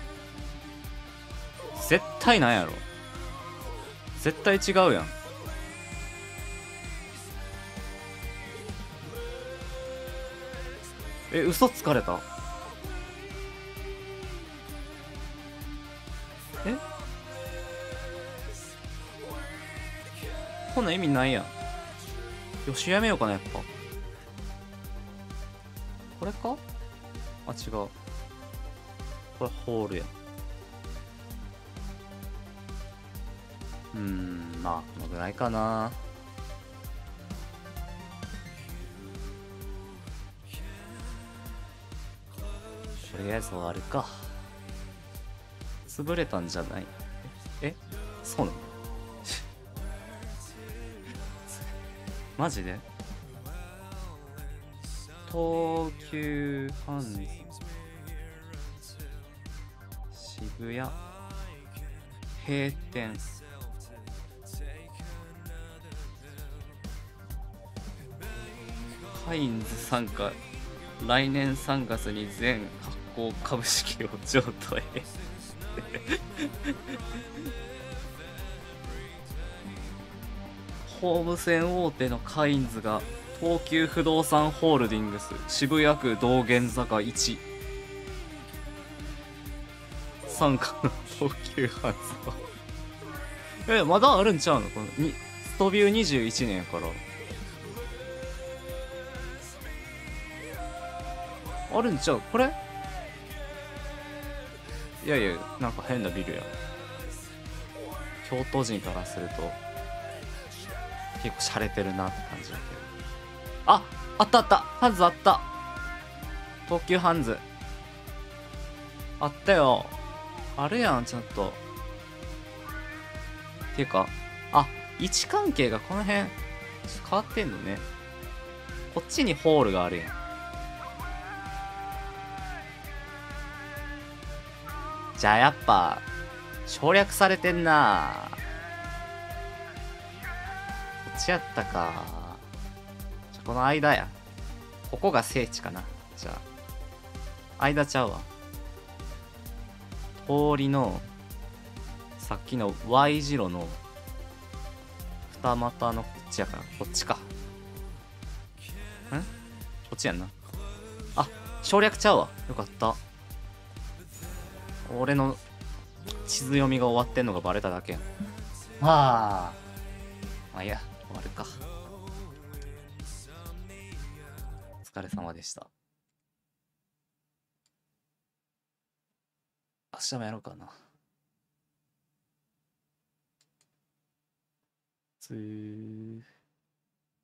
絶対なんやろ。絶対違うやん。え嘘つかれた。えこんな意味ないやん。よしやめようかなやっぱ。これか？あ違うこれホールやん。うーんまあこのぐらいかな。とりあえず終わるか。潰れたんじゃない？ええそうなのマジで？東急ハンズ渋谷閉店。カインズ傘下来年さんがつに全発行株式を譲渡へホーム線大手のカインズが東急不動産ホールディングス渋谷区道玄坂いち傘下の東急ハンズはえまだあるんちゃうの？このにストビューにじゅういちねんやからあるんちゃうこれ。いやいやなんか変なビルや京都人からすると結構洒落てるなって感じだけど。あ、あったあった、ハンズあった、東急ハンズあったよ。あるやんちゃんと。っていうか、あ、位置関係がこの辺変わってんのね。こっちにホールがあるやん。じゃあやっぱ省略されてんな。こっちやったか。じゃこの間や。ここが聖地かな。じゃあ間ちゃうわ。通りのさっきの Y 字路の二股のこっちやから、こっちか。んこっちやんな。あ、省略ちゃうわ。よかった。俺の地図読みが終わってんのがバレただけやん。はあ。まあいいや、終わるか。お疲れ様でした。明日もやろうかな。つー